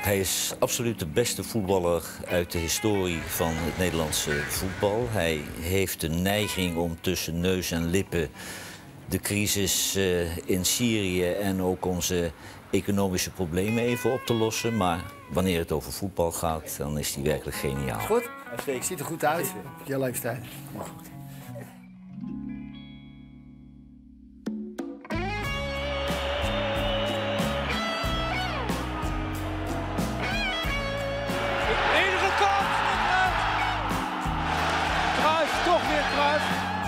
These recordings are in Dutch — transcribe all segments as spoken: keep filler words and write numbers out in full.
Hij is absoluut de beste voetballer uit de historie van het Nederlandse voetbal. Hij heeft de neiging om tussen neus en lippen de crisis uh, in Syrië en ook onze economische problemen even op te lossen. Maar wanneer het over voetbal gaat, dan is hij werkelijk geniaal. Goed? Ik ziet er goed uit. Op je leeftijd. Maar goed. Toch weer Cruijff.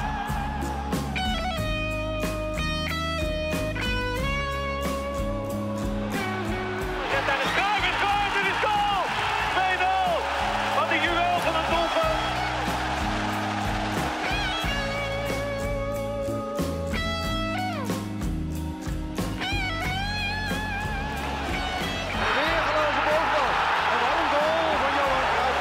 Zet daar is Cruijff, is Cruijff, het is goal! twee nul! Wat een juweel van een doelpunt! Weer gelopen bovenop. En wat een goal van Johan Cruijff.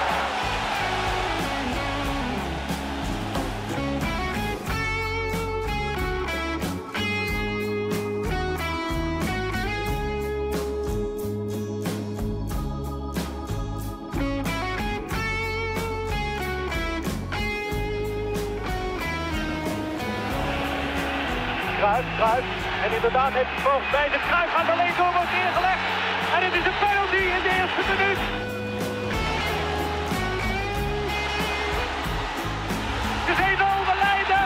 Cruijff, Cruijff. En inderdaad heeft hij volgens mij de Cruijff gaat alleen door wordt neergelegd. En het is een penalty in de eerste minuut. Het is één nul, we leiden.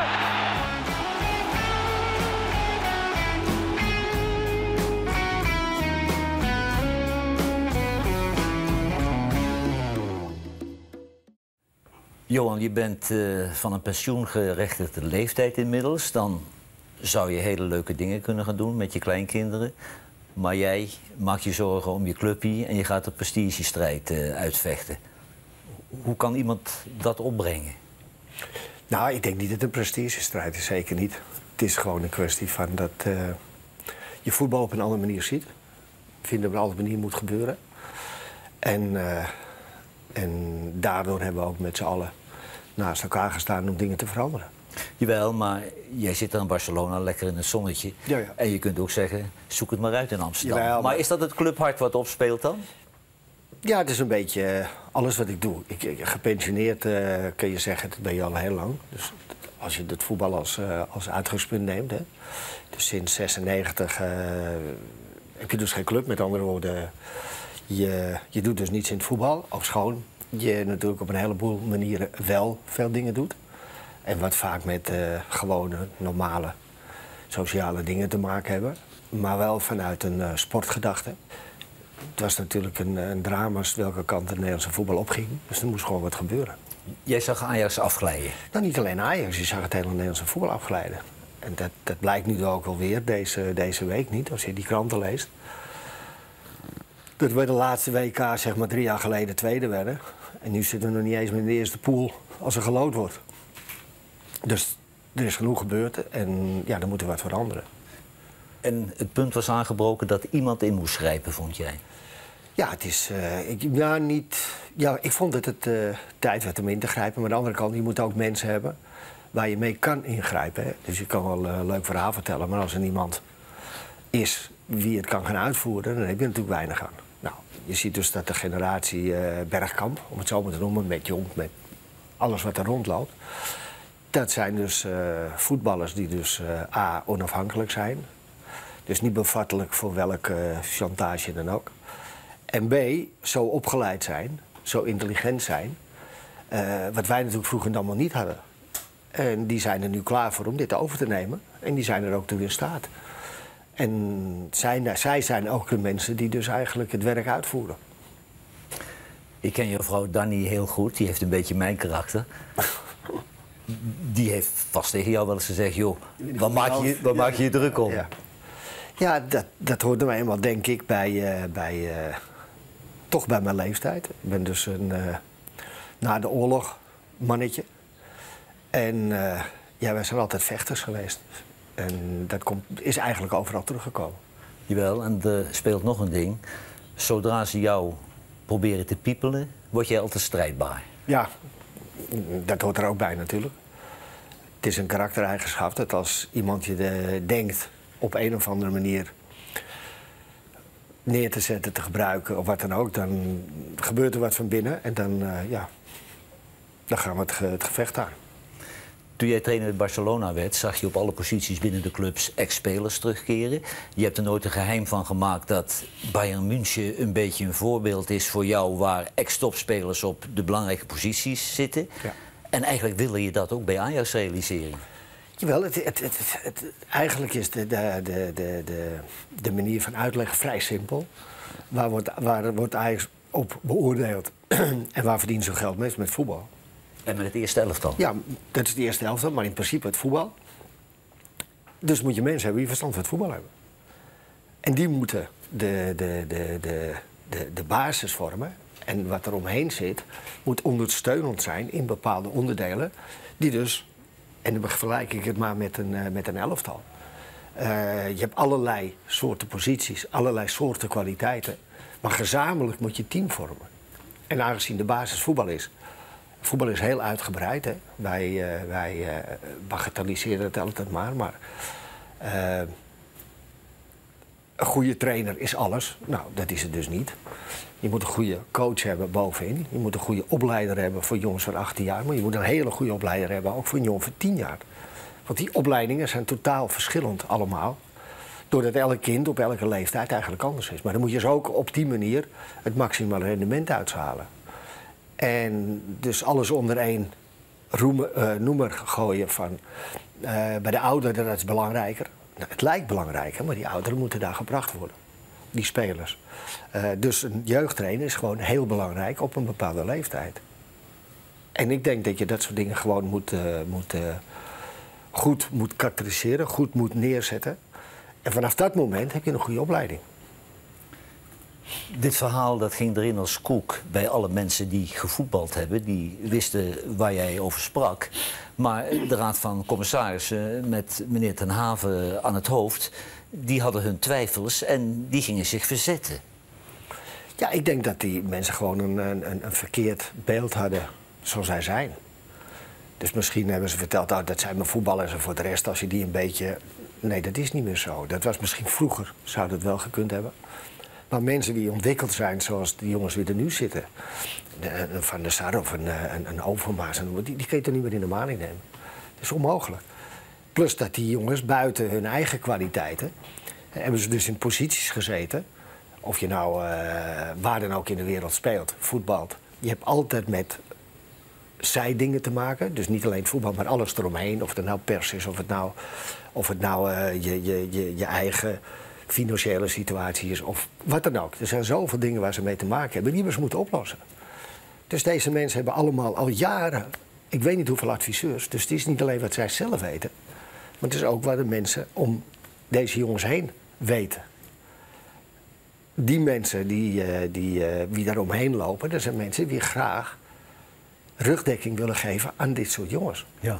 Johan, je bent uh, van een pensioengerechtigde leeftijd inmiddels. Dan zou je hele leuke dingen kunnen gaan doen met je kleinkinderen. Maar jij maakt je zorgen om je clubje en je gaat de prestigestrijd uh, uitvechten. Hoe kan iemand dat opbrengen? Nou, ik denk niet dat het een prestigestrijd is, zeker niet. Het is gewoon een kwestie van dat uh, je voetbal op een andere manier ziet. Ik vind dat op een andere manier moet gebeuren. En, uh, en daardoor hebben we ook met z'n allen naast elkaar gestaan om dingen te veranderen. Jawel, maar jij zit dan in Barcelona lekker in het zonnetje. Ja, ja. En je kunt ook zeggen, zoek het maar uit in Amsterdam. Jawel, maar... maar is dat het clubhart wat opspeelt dan? Ja, het is een beetje uh, alles wat ik doe. Ik, ik, gepensioneerd uh, kun je zeggen, dat ben je al heel lang. Dus als je het voetbal als, uh, als uitgangspunt neemt. Hè. Dus sinds zesennegentig uh, heb je dus geen club. Met andere woorden, je, je doet dus niets in het voetbal. Ofschoon je natuurlijk op een heleboel manieren wel veel dingen doet. En wat vaak met uh, gewone, normale, sociale dingen te maken hebben. Maar wel vanuit een uh, sportgedachte. Het was natuurlijk een, een drama welke kant het Nederlandse voetbal opging. Dus er moest gewoon wat gebeuren. Jij zag Ajax afglijden? Nou, niet alleen Ajax, je zag het hele Nederlandse voetbal afglijden. En dat, dat blijkt nu ook alweer deze, deze week niet, als je die kranten leest. Dat we de laatste W K, zeg maar drie jaar geleden, tweede werden. En nu zitten we nog niet eens meer in de eerste pool als er geloot wordt. Dus er is genoeg gebeurd en ja, er moet er wat veranderen. En het punt was aangebroken dat iemand in moest grijpen, vond jij? Ja, het is, uh, ik, ja, niet, ja, ik vond dat het uh, tijd werd om in te grijpen. Maar aan de andere kant, je moet ook mensen hebben waar je mee kan ingrijpen. Hè. Dus je kan wel een uh, leuk verhaal vertellen, maar als er niemand is wie het kan gaan uitvoeren, dan heb je natuurlijk weinig aan. Nou, je ziet dus dat de generatie uh, Bergkamp, om het zo maar te noemen, met Jong, met alles wat er rondloopt. Dat zijn dus uh, voetballers die dus uh, A, onafhankelijk zijn. Dus niet bevattelijk voor welke uh, chantage dan ook. En B, zo opgeleid zijn, zo intelligent zijn. Uh, wat wij natuurlijk vroeger allemaal niet hadden. En die zijn er nu klaar voor om dit over te nemen. En die zijn er ook toe in staat. En zij, zij zijn ook de mensen die dus eigenlijk het werk uitvoeren. Ik ken jouw vrouw Danny heel goed, die heeft een beetje mijn karakter. Die heeft vast tegen jou wel eens gezegd, joh, waar maak je waar maak je, je druk om? Ja, ja dat, dat hoort er eenmaal, denk ik, bij, uh, bij uh, toch bij mijn leeftijd. Ik ben dus een uh, na de oorlog mannetje. En uh, ja, wij zijn altijd vechters geweest. En dat komt, is eigenlijk overal teruggekomen. Jawel, en er speelt nog een ding. Zodra ze jou proberen te piepelen, word jij altijd strijdbaar. Ja, dat hoort er ook bij natuurlijk. Het is een karaktereigenschap dat als iemand je de, denkt op een of andere manier neer te zetten, te gebruiken of wat dan ook, dan gebeurt er wat van binnen en dan, uh, ja, dan gaan we het, ge het gevecht aan. Toen jij trainer in Barcelona werd, zag je op alle posities binnen de clubs ex-spelers terugkeren. Je hebt er nooit een geheim van gemaakt dat Bayern München een beetje een voorbeeld is voor jou, waar ex-topspelers op de belangrijke posities zitten. Ja. En eigenlijk wilde je dat ook bij Ajax realiseren. Jawel, het, het, het, het, het, eigenlijk is de, de, de, de, de, de manier van uitleggen vrij simpel. Waar wordt, waar wordt Ajax op beoordeeld en waar verdienen ze geld mee? Met voetbal. En met het eerste elftal? Ja, dat is het eerste elftal, maar in principe het voetbal. Dus moet je mensen hebben die verstand van het voetbal hebben. En die moeten de, de, de, de, de, de basis vormen. En wat er omheen zit, moet ondersteunend zijn in bepaalde onderdelen. Die dus, en dan vergelijk ik het maar met een, uh, met een elftal. Uh, je hebt allerlei soorten posities, allerlei soorten kwaliteiten. Maar gezamenlijk moet je team vormen. En aangezien de basis voetbal is. Voetbal is heel uitgebreid, hè. Wij, uh, wij uh, bagatelliseren het altijd maar. maar uh, een goede trainer is alles. Nou, dat is het dus niet. Je moet een goede coach hebben bovenin. Je moet een goede opleider hebben voor jongens van achttien jaar. Maar je moet een hele goede opleider hebben ook voor een jongen van tien jaar. Want die opleidingen zijn totaal verschillend allemaal. Doordat elk kind op elke leeftijd eigenlijk anders is. Maar dan moet je dus ook op die manier het maximale rendement uithalen. En dus alles onder één roemer, uh, noemer gooien van uh, bij de ouderen, dat is belangrijker. Nou, het lijkt belangrijker, maar die ouderen moeten daar gebracht worden. Die spelers. Uh, dus een jeugdtrainer is gewoon heel belangrijk op een bepaalde leeftijd. En ik denk dat je dat soort dingen gewoon moet, uh, moet, uh, goed moet karakteriseren, goed moet neerzetten. En vanaf dat moment heb je een goede opleiding. Dit verhaal dat ging erin als koek bij alle mensen die gevoetbald hebben. Die wisten waar jij over sprak. Maar de Raad van Commissarissen met meneer Ten Haven aan het hoofd, die hadden hun twijfels en die gingen zich verzetten. Ja, ik denk dat die mensen gewoon een, een, een verkeerd beeld hadden zoals zij zijn. Dus misschien hebben ze verteld, oh, dat zijn mijn voetballers en voor de rest als je die een beetje... Nee, dat is niet meer zo. Dat was misschien vroeger, zou dat wel gekund hebben. Maar mensen die ontwikkeld zijn zoals die jongens die er nu zitten, een Van der Sar of een, een, een Overmars, die, die kun je toch niet meer in de maling nemen. Dat is onmogelijk. Plus dat die jongens buiten hun eigen kwaliteiten, hebben ze dus in posities gezeten, of je nou uh, waar dan ook in de wereld speelt, voetbalt. Je hebt altijd met zijdingen te maken, dus niet alleen voetbal, maar alles eromheen. Of het nou pers is, of het nou, of het nou uh, je, je, je, je eigen financiële situatie is, of wat dan ook. Er zijn zoveel dingen waar ze mee te maken hebben, die we ze moeten oplossen. Dus deze mensen hebben allemaal al jaren, ik weet niet hoeveel adviseurs, dus het is niet alleen wat zij zelf weten, maar het is ook wat de mensen om deze jongens heen weten. Die mensen die, uh, die, uh, die daaromheen lopen, dat zijn mensen die graag rugdekking willen geven aan dit soort jongens. Ja.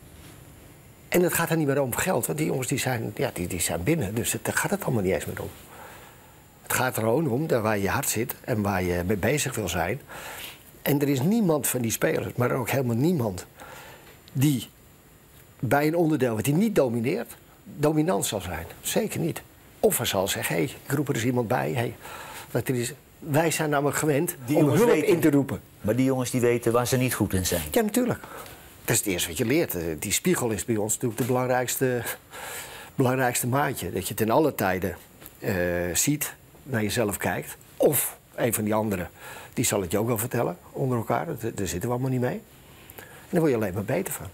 En het gaat er niet meer om geld, want die jongens die zijn, ja, die, die zijn binnen, dus het, daar gaat het allemaal niet eens meer om. Het gaat er gewoon om daar waar je hart zit en waar je mee bezig wil zijn. En er is niemand van die spelers, maar ook helemaal niemand, die bij een onderdeel wat hij niet domineert, dominant zal zijn. Zeker niet. Of hij zal zeggen, hé, hey, ik roep er eens iemand bij. Hey, dat er is, wij zijn namelijk gewend die om hulp weten, in te roepen. Maar die jongens die weten waar ze niet goed in zijn. Ja, natuurlijk. Dat is het eerste wat je leert. Die spiegel is bij ons natuurlijk de belangrijkste, belangrijkste maatje. Dat je ten alle tijden uh, ziet, naar jezelf kijkt. Of een van die anderen, die zal het je ook wel vertellen onder elkaar. Daar zitten we allemaal niet mee. En daar word je alleen maar beter van.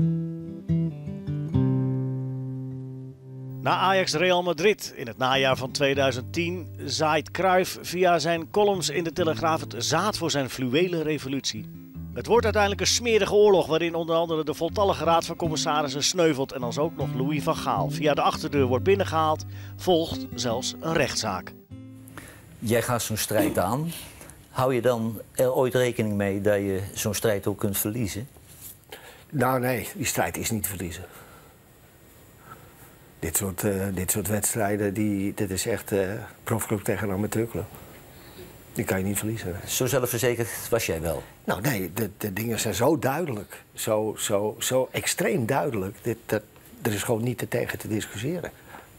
Na Ajax Real Madrid in het najaar van tweeduizend tien zaait Cruijff via zijn columns in de Telegraaf het zaad voor zijn fluwelen revolutie. Het wordt uiteindelijk een smerige oorlog waarin onder andere de voltallige raad van commissarissen sneuvelt en als ook nog Louis van Gaal via de achterdeur wordt binnengehaald, volgt zelfs een rechtszaak. Jij gaat zo'n strijd aan. Hou je dan er ooit rekening mee dat je zo'n strijd ook kunt verliezen? Nou nee, die strijd is niet te verliezen. Dit soort, uh, dit soort wedstrijden, die, dit is echt uh, profclub tegen een amateurclub. Die kan je niet verliezen. Nee. Zo zelfverzekerd was jij wel? Nou nee, de, de dingen zijn zo duidelijk. Zo, zo, zo extreem duidelijk. Dit, dat, er is gewoon niet te tegen te discussiëren.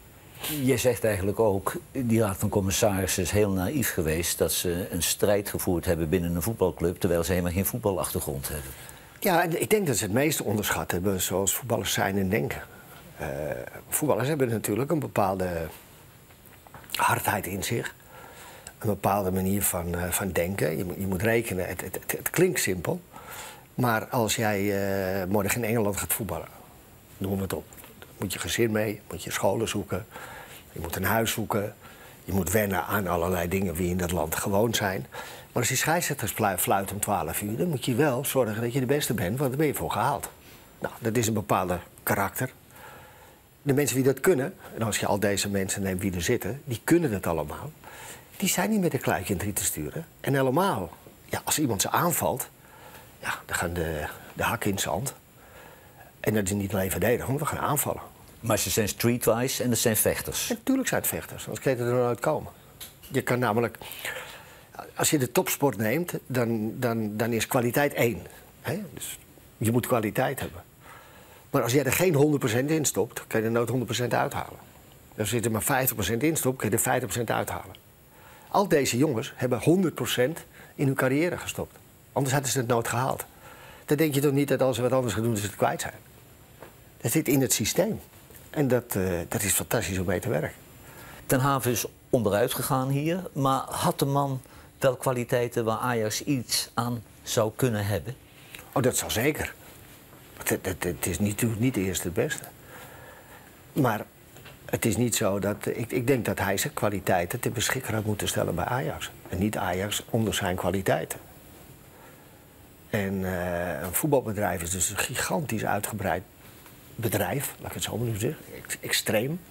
Je zegt eigenlijk ook, die raad van commissarissen is heel naïef geweest dat ze een strijd gevoerd hebben binnen een voetbalclub, terwijl ze helemaal geen voetbalachtergrond hebben. Ja, ik denk dat ze het meeste onderschat hebben zoals voetballers zijn en denken. Uh, voetballers hebben natuurlijk een bepaalde hardheid in zich. Een bepaalde manier van, uh, van denken. Je, je moet rekenen, het, het, het, het klinkt simpel. Maar als jij uh, morgen in Engeland gaat voetballen, noem het op. Dan moet je gezin mee, moet je scholen zoeken. Je moet een huis zoeken. Je moet wennen aan allerlei dingen die in dat land gewoon zijn. Maar als die scheidsrechters fluit om twaalf uur, dan moet je wel zorgen dat je de beste bent, want daar ben je voor gehaald. Nou, dat is een bepaalde karakter. De mensen die dat kunnen, en als je al deze mensen neemt die er zitten, die kunnen dat allemaal. Die zijn niet met een kluitje in het riet te sturen. En helemaal, ja, als iemand ze aanvalt, ja, dan gaan de, de hakken in het zand. En dat is niet alleen verdedigen, we gaan aanvallen. Maar ze zijn streetwise en dat zijn vechters. En natuurlijk zijn het vechters, anders kun je er nooit komen. Je kan namelijk, als je de topsport neemt, dan, dan, dan is kwaliteit één. Hè? Dus je moet kwaliteit hebben. Maar als jij er geen honderd procent in stopt, kan je er nooit honderd procent uithalen. Als je er maar vijftig procent in stopt, kun je er vijftig procent uithalen. Al deze jongens hebben honderd procent in hun carrière gestopt. Anders hadden ze het nooit gehaald. Dan denk je toch niet dat als ze wat anders gaan doen, dat ze het kwijt zijn. Dat zit in het systeem. En dat, uh, dat is fantastisch om mee te werken. Ten Have is onderuit gegaan hier, maar had de man wel kwaliteiten waar Ajax iets aan zou kunnen hebben? Oh, dat zal zeker. Het, het, het is niet, niet de eerste het beste. Maar het is niet zo dat... Ik, ik denk dat hij zijn kwaliteiten ter beschikking had moeten stellen bij Ajax. En niet Ajax onder zijn kwaliteiten. En uh, een voetbalbedrijf is dus een gigantisch uitgebreid bedrijf, laat ik het zo maar nu zeggen, extreem.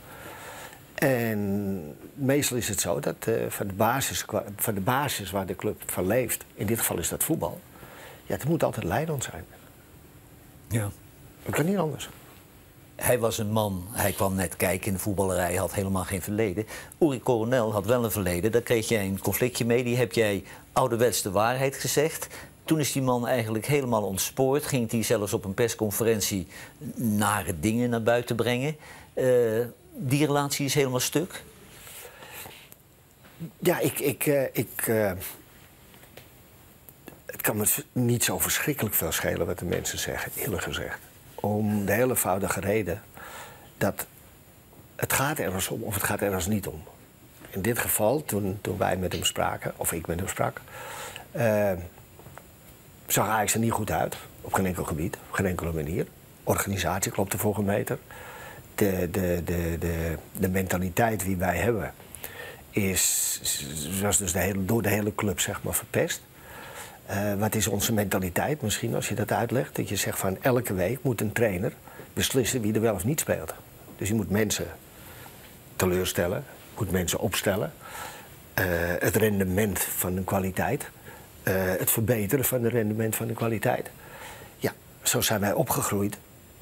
En meestal is het zo dat uh, van, de basis, van de basis waar de club van leeft, in dit geval is dat voetbal, ja, het moet altijd leidend zijn. Ja. Dat kan niet anders. Hij was een man, hij kwam net kijken in de voetballerij, had helemaal geen verleden. Uri Coronel had wel een verleden, daar kreeg jij een conflictje mee, die heb jij ouderwets de waarheid gezegd. Toen is die man eigenlijk helemaal ontspoord. Ging hij zelfs op een persconferentie nare dingen naar buiten brengen. Uh, die relatie is helemaal stuk? Ja, ik... ik, uh, ik uh, het kan me niet zo verschrikkelijk veel schelen wat de mensen zeggen, eerlijk gezegd. Om de hele eenvoudige reden dat het gaat ergens om of het gaat ergens niet om. In dit geval, toen, toen wij met hem spraken, of ik met hem sprak... Uh, zag Ajax er niet goed uit, op geen enkel gebied, op geen enkele manier. Organisatie klopte voor een meter. De, de, de, de, de mentaliteit die wij hebben is, was dus de hele, door de hele club zeg maar, verpest. Uh, wat is onze mentaliteit misschien, als je dat uitlegt? Dat je zegt van elke week moet een trainer beslissen wie er wel of niet speelt. Dus je moet mensen teleurstellen, moet mensen opstellen. Uh, het rendement van de kwaliteit. Uh, het verbeteren van het rendement van de kwaliteit. Ja, zo zijn wij opgegroeid.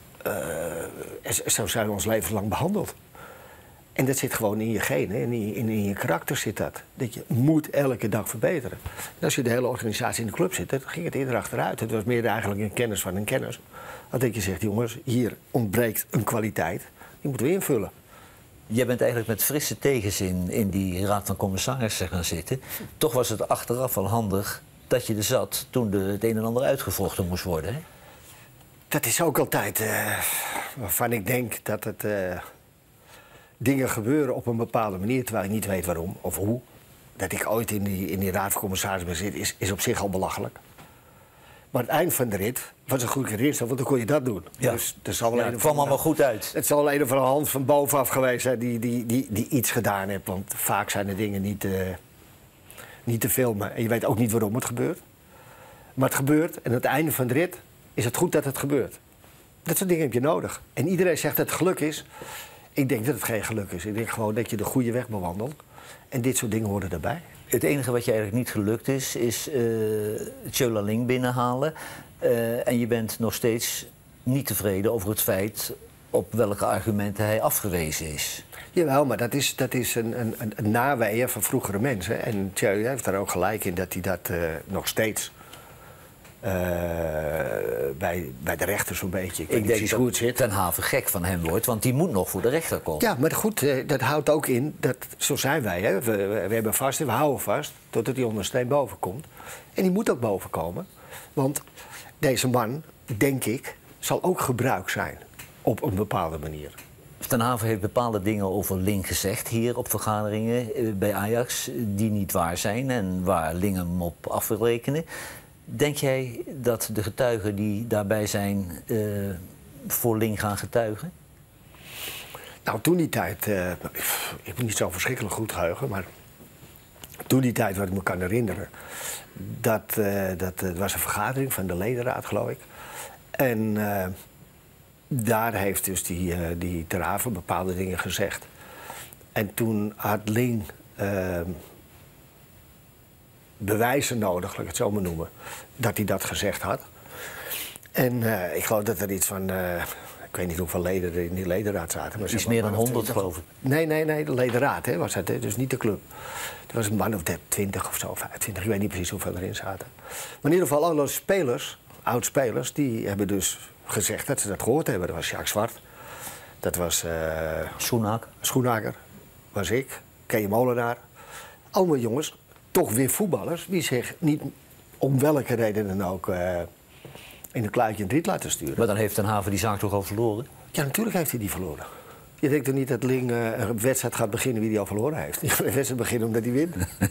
Uh, zo zijn we ons leven lang behandeld. En dat zit gewoon in je genen, in je, in je karakter zit dat. Dat je moet elke dag verbeteren. En als je de hele organisatie in de club zit, dan ging het eerder achteruit. Het was meer eigenlijk een kennis van een kennis. Dat je zegt, jongens, hier ontbreekt een kwaliteit. Die moeten we invullen. Jij bent eigenlijk met frisse tegenzin in die raad van commissarissen gaan zitten. Toch was het achteraf wel handig dat je er zat toen de, het een en ander uitgevochten moest worden, hè? Dat is ook altijd uh, waarvan ik denk dat het uh, dingen gebeuren op een bepaalde manier, terwijl ik niet weet waarom of hoe. Dat ik ooit in die, in die raad van commissarissen ben zit, is, is op zich al belachelijk. Maar het eind van de rit was een goede ritstap, want dan kon je dat doen. Ja. Dus er zal wel Ja, een het kwam allemaal goed uit. Het zal alleen van een hand van bovenaf geweest zijn die, die, die, die iets gedaan heeft. Want vaak zijn de dingen niet, uh, niet te filmen. En je weet ook niet waarom het gebeurt. Maar het gebeurt en aan het einde van de rit is het goed dat het gebeurt. Dat soort dingen heb je nodig. En iedereen zegt dat het geluk is. Ik denk dat het geen geluk is. Ik denk gewoon dat je de goede weg bewandelt. En dit soort dingen horen erbij. Het enige wat je eigenlijk niet gelukt is, is uh, Tjöla Ling binnenhalen. Uh, en je bent nog steeds niet tevreden over het feit op welke argumenten hij afgewezen is. Jawel, maar dat is, dat is een, een, een naweeën van vroegere mensen. En Tjöla heeft daar ook gelijk in dat hij dat uh, nog steeds Uh, bij, bij de rechter zo'n beetje. Ik, ik denk precies hoe het zit. Ten Have gek van hem wordt, want die moet nog voor de rechter komen. Ja, maar goed, uh, dat houdt ook in, dat, zo zijn wij. Hè. We, we, we hebben vast en we houden vast totdat die ondersteen boven komt. En die moet ook boven komen. Want deze man, denk ik, zal ook gebruikt zijn op een bepaalde manier. Ten Have heeft bepaalde dingen over Ling gezegd hier op vergaderingen bij Ajax die niet waar zijn en waar Ling hem op af wil rekenen. Denk jij dat de getuigen die daarbij zijn uh, voor Ling gaan getuigen? Nou, toen die tijd, uh, ik moet niet zo verschrikkelijk goed geheugen, maar toen die tijd wat ik me kan herinneren, dat, uh, dat uh, was een vergadering van de ledenraad, geloof ik. En uh, daar heeft dus die, uh, die Ter Have bepaalde dingen gezegd. En toen had Ling uh, bewijzen nodig, laat ik het zo maar noemen, dat hij dat gezegd had. En uh, ik geloof dat er iets van, uh, ik weet niet hoeveel leden er in die ledenraad zaten. Maar iets meer dan honderd, geloof ik. Nee, nee, nee, de ledenraad hè, was dat, hè, dus niet de club. Er was een man of twintig of zo, vijfentwintig, ik weet niet precies hoeveel erin zaten. Maar in ieder geval alle spelers, oud-spelers, die hebben dus gezegd dat ze dat gehoord hebben. Dat was Jacques Zwart, dat was uh, Schoenaker. Schoenaker, was ik, Kees Molenaar. Allemaal jongens, toch weer voetballers, die zich niet om welke reden dan ook uh, in een kluitje en driet laten sturen. Maar dan heeft Ten Have die zaak toch al verloren? Ja, natuurlijk heeft hij die verloren. Je denkt toch niet dat Ling uh, een wedstrijd gaat beginnen wie die al verloren heeft? Die gaat een wedstrijd beginnen omdat hij wint.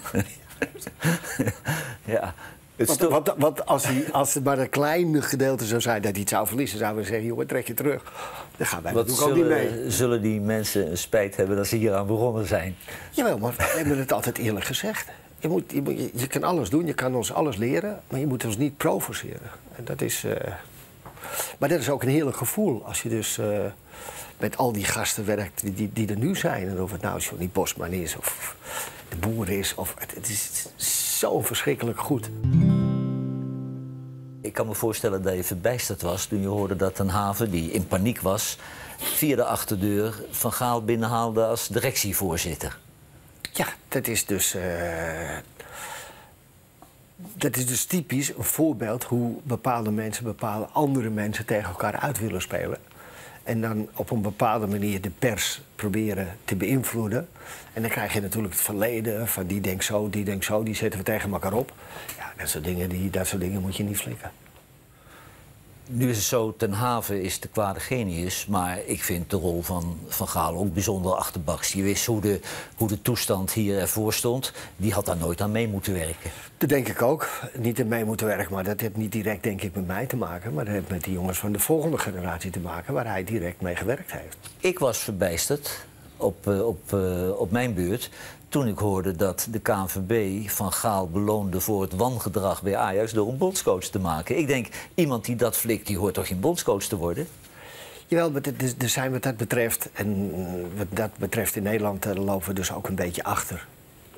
Ja. Want, want, want als, hij, als het maar een klein gedeelte zou zijn dat hij het zou verliezen, zouden we zeggen, jongen, trek je terug. Dan gaan wij natuurlijk ook niet mee. Zullen die mensen een spijt hebben dat ze hier aan begonnen zijn? Jawel, maar we hebben het altijd eerlijk gezegd. Je, moet, je, moet, je, je kan alles doen, je kan ons alles leren, maar je moet ons niet provoceren. En dat is, uh... Maar dat is ook een heerlijk gevoel als je dus uh, met al die gasten werkt die, die, die er nu zijn. En of het nou Johnny Bosman is of de Boer is, of, het, het is zo verschrikkelijk goed. Ik kan me voorstellen dat je verbijsterd was toen je hoorde dat Ten Have, die in paniek was, via de achterdeur Van Gaal binnenhaalde als directievoorzitter. Ja, dat is dus, uh, dat is dus typisch een voorbeeld hoe bepaalde mensen bepaalde andere mensen tegen elkaar uit willen spelen. En dan op een bepaalde manier de pers proberen te beïnvloeden. En dan krijg je natuurlijk het verleden van die denkt zo, die denkt zo, die zetten we tegen elkaar op. Ja, dat soort dingen, die, dat soort dingen moet je niet flikken. Nu is het zo, Ten Have is de kwade genius, maar ik vind de rol van Van Gaal ook bijzonder achterbaks. Die wist hoe de, hoe de toestand hier ervoor stond. Die had daar nooit aan mee moeten werken. Dat denk ik ook. Niet aan mee moeten werken, maar dat heeft niet direct denk ik met mij te maken. Maar dat heeft met die jongens van de volgende generatie te maken, waar hij direct mee gewerkt heeft. Ik was verbijsterd op, uh, op, uh, op mijn beurt toen ik hoorde dat de K N V B Van Gaal beloonde voor het wangedrag bij Ajax door een bondscoach te maken. Ik denk, iemand die dat flikt, die hoort toch geen bondscoach te worden? Jawel, maar er zijn wat dat betreft, en wat dat betreft in Nederland lopen we dus ook een beetje achter.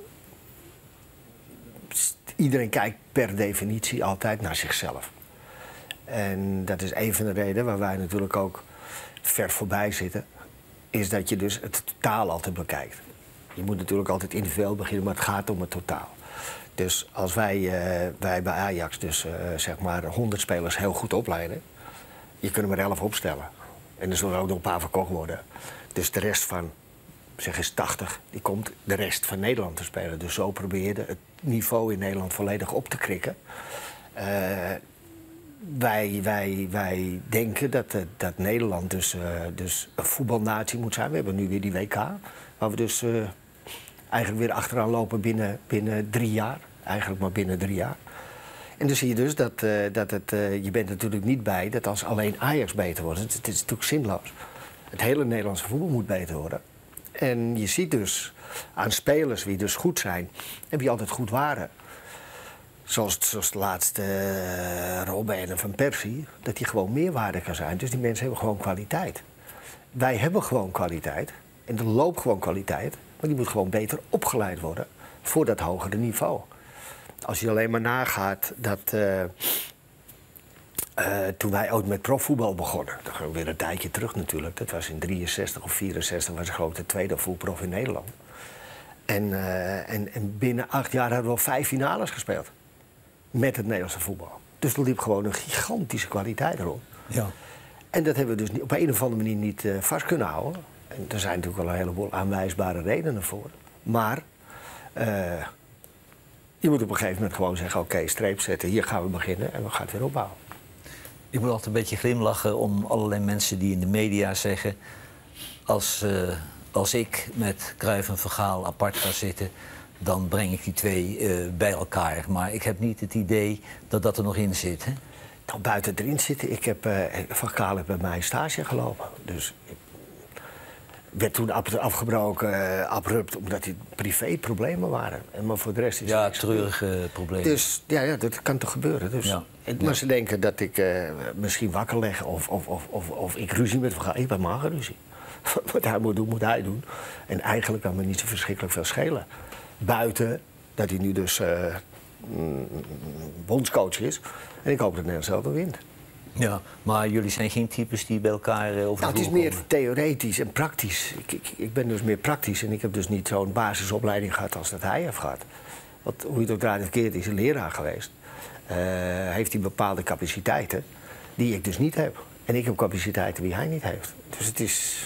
Iedereen kijkt per definitie altijd naar zichzelf. En dat is een van de redenen waar wij natuurlijk ook ver voorbij zitten, is dat je dus het totaal altijd bekijkt. Je moet natuurlijk altijd individueel beginnen, maar het gaat om het totaal. Dus als wij, uh, wij bij Ajax dus uh, zeg maar honderd spelers heel goed opleiden, je kunt er maar elf opstellen. En er zullen ook nog een paar verkocht worden. Dus de rest van, zeg eens tachtig, die komt de rest van Nederland te spelen. Dus zo probeer je het niveau in Nederland volledig op te krikken. Uh, wij, wij, wij denken dat, dat Nederland dus, uh, dus een voetbalnatie moet zijn. We hebben nu weer die W K, waar we dus uh, eigenlijk weer achteraan lopen binnen, binnen drie jaar. Eigenlijk maar binnen drie jaar. En dan zie je dus dat, uh, dat het, uh, je bent natuurlijk niet bij dat als alleen Ajax beter wordt. Het, het is natuurlijk zinloos. Het hele Nederlandse voetbal moet beter worden. En je ziet dus aan spelers die dus goed zijn, en die altijd goed waren. Zoals, zoals de laatste uh, Robben en Van Persie, dat die gewoon meerwaarde kan zijn. Dus die mensen hebben gewoon kwaliteit. Wij hebben gewoon kwaliteit. En er loopt gewoon kwaliteit. Maar die moet gewoon beter opgeleid worden voor dat hogere niveau. Als je alleen maar nagaat dat uh, uh, toen wij ook met profvoetbal begonnen, dan gaan we weer een tijdje terug natuurlijk. Dat was in drieënzestig of vierenzestig, was ik geloof ik de tweede voetprof in Nederland. En, uh, en, en binnen acht jaar hadden we al vijf finales gespeeld. Met het Nederlandse voetbal. Dus er liep gewoon een gigantische kwaliteit rond. Ja. En dat hebben we dus niet, op een of andere manier niet uh, vast kunnen houden. En er zijn natuurlijk wel een heleboel aanwijsbare redenen voor. Maar uh, je moet op een gegeven moment gewoon zeggen... oké, okay, streep zetten, hier gaan we beginnen en we gaan het weer opbouwen. Ik moet altijd een beetje glimlachen om allerlei mensen die in de media zeggen... als, uh, als ik met Cruijff en Van Gaal apart ga zitten... dan breng ik die twee uh, bij elkaar. Maar ik heb niet het idee dat dat er nog in zit, hè? Nou, buiten erin zitten. Ik heb uh, Van Gaal heeft bij mij stage gelopen. Dus ik werd toen afgebroken, uh, abrupt, omdat die privé problemen waren. En maar voor de rest is ja, niks treurige problemen. Dus ja, ja, dat kan toch gebeuren. Dus. Ja. En, maar ja. Ze denken dat ik uh, misschien wakker leg of, of, of, of, of ik ruzie met Van Gaal. Ik ben maar geen ruzie. Wat hij moet doen, moet hij doen. En eigenlijk kan me niet zo verschrikkelijk veel schelen. Buiten dat hij nu dus uh, mm, bondscoach is. En ik hoop dat Nederland zelf wint. Ja, maar jullie zijn geen types die bij elkaar uh, over nou, de het is vloer meer komen. theoretisch en praktisch. Ik, ik, ik ben dus meer praktisch en ik heb dus niet zo'n basisopleiding gehad als dat hij heeft gehad. Want hoe je het ook draait en keert, is een leraar geweest. Uh, heeft hij bepaalde capaciteiten die ik dus niet heb. En ik heb capaciteiten die hij niet heeft. Dus het is...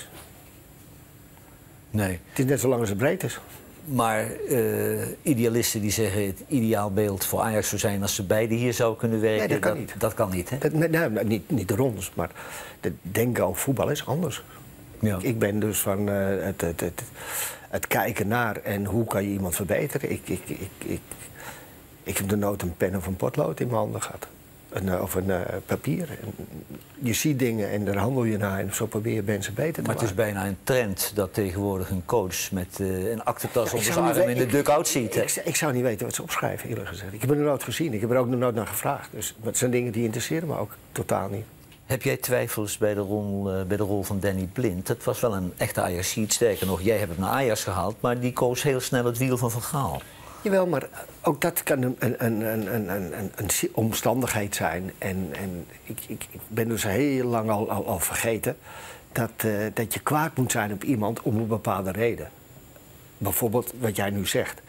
Nee. Het is net zo lang als het breed is. Maar uh, idealisten die zeggen het ideaalbeeld voor Ajax zou zijn als ze beide hier zouden kunnen werken. Nee, dat kan dat, niet. Dat kan niet, hè? Dat, nee, niet, niet de ons, maar het denken over voetbal is anders. Ja. Ik ben dus van uh, het, het, het, het kijken naar en hoe kan je iemand verbeteren. Ik, ik, ik, ik, ik heb de nood een pen of een potlood in mijn handen gehad. Een, of een uh, papier. En je ziet dingen en daar handel je naar en zo probeer je mensen beter te maar maken. het is bijna een trend dat tegenwoordig een coach met uh, een aktentas Ja, onder zijn arm in de dugout ziet. Ik, ik, ik zou niet weten wat ze opschrijven, eerlijk gezegd. Ik heb er nooit gezien, ik heb er ook nog nooit naar gevraagd. Dus het zijn dingen die interesseren me ook totaal niet. Heb jij twijfels bij de rol, uh, bij de rol van Danny Blind? Dat was wel een echte Ajaxiet. Sterker nog, jij hebt hem naar Ajax gehaald, maar die koos heel snel het wiel van Van Gaal. Jawel, maar ook dat kan een, een, een, een, een, een, een omstandigheid zijn. En, en ik, ik, ik ben dus heel lang al, al, al vergeten dat, uh, dat je kwaad moet zijn op iemand om een bepaalde reden. Bijvoorbeeld wat jij nu zegt.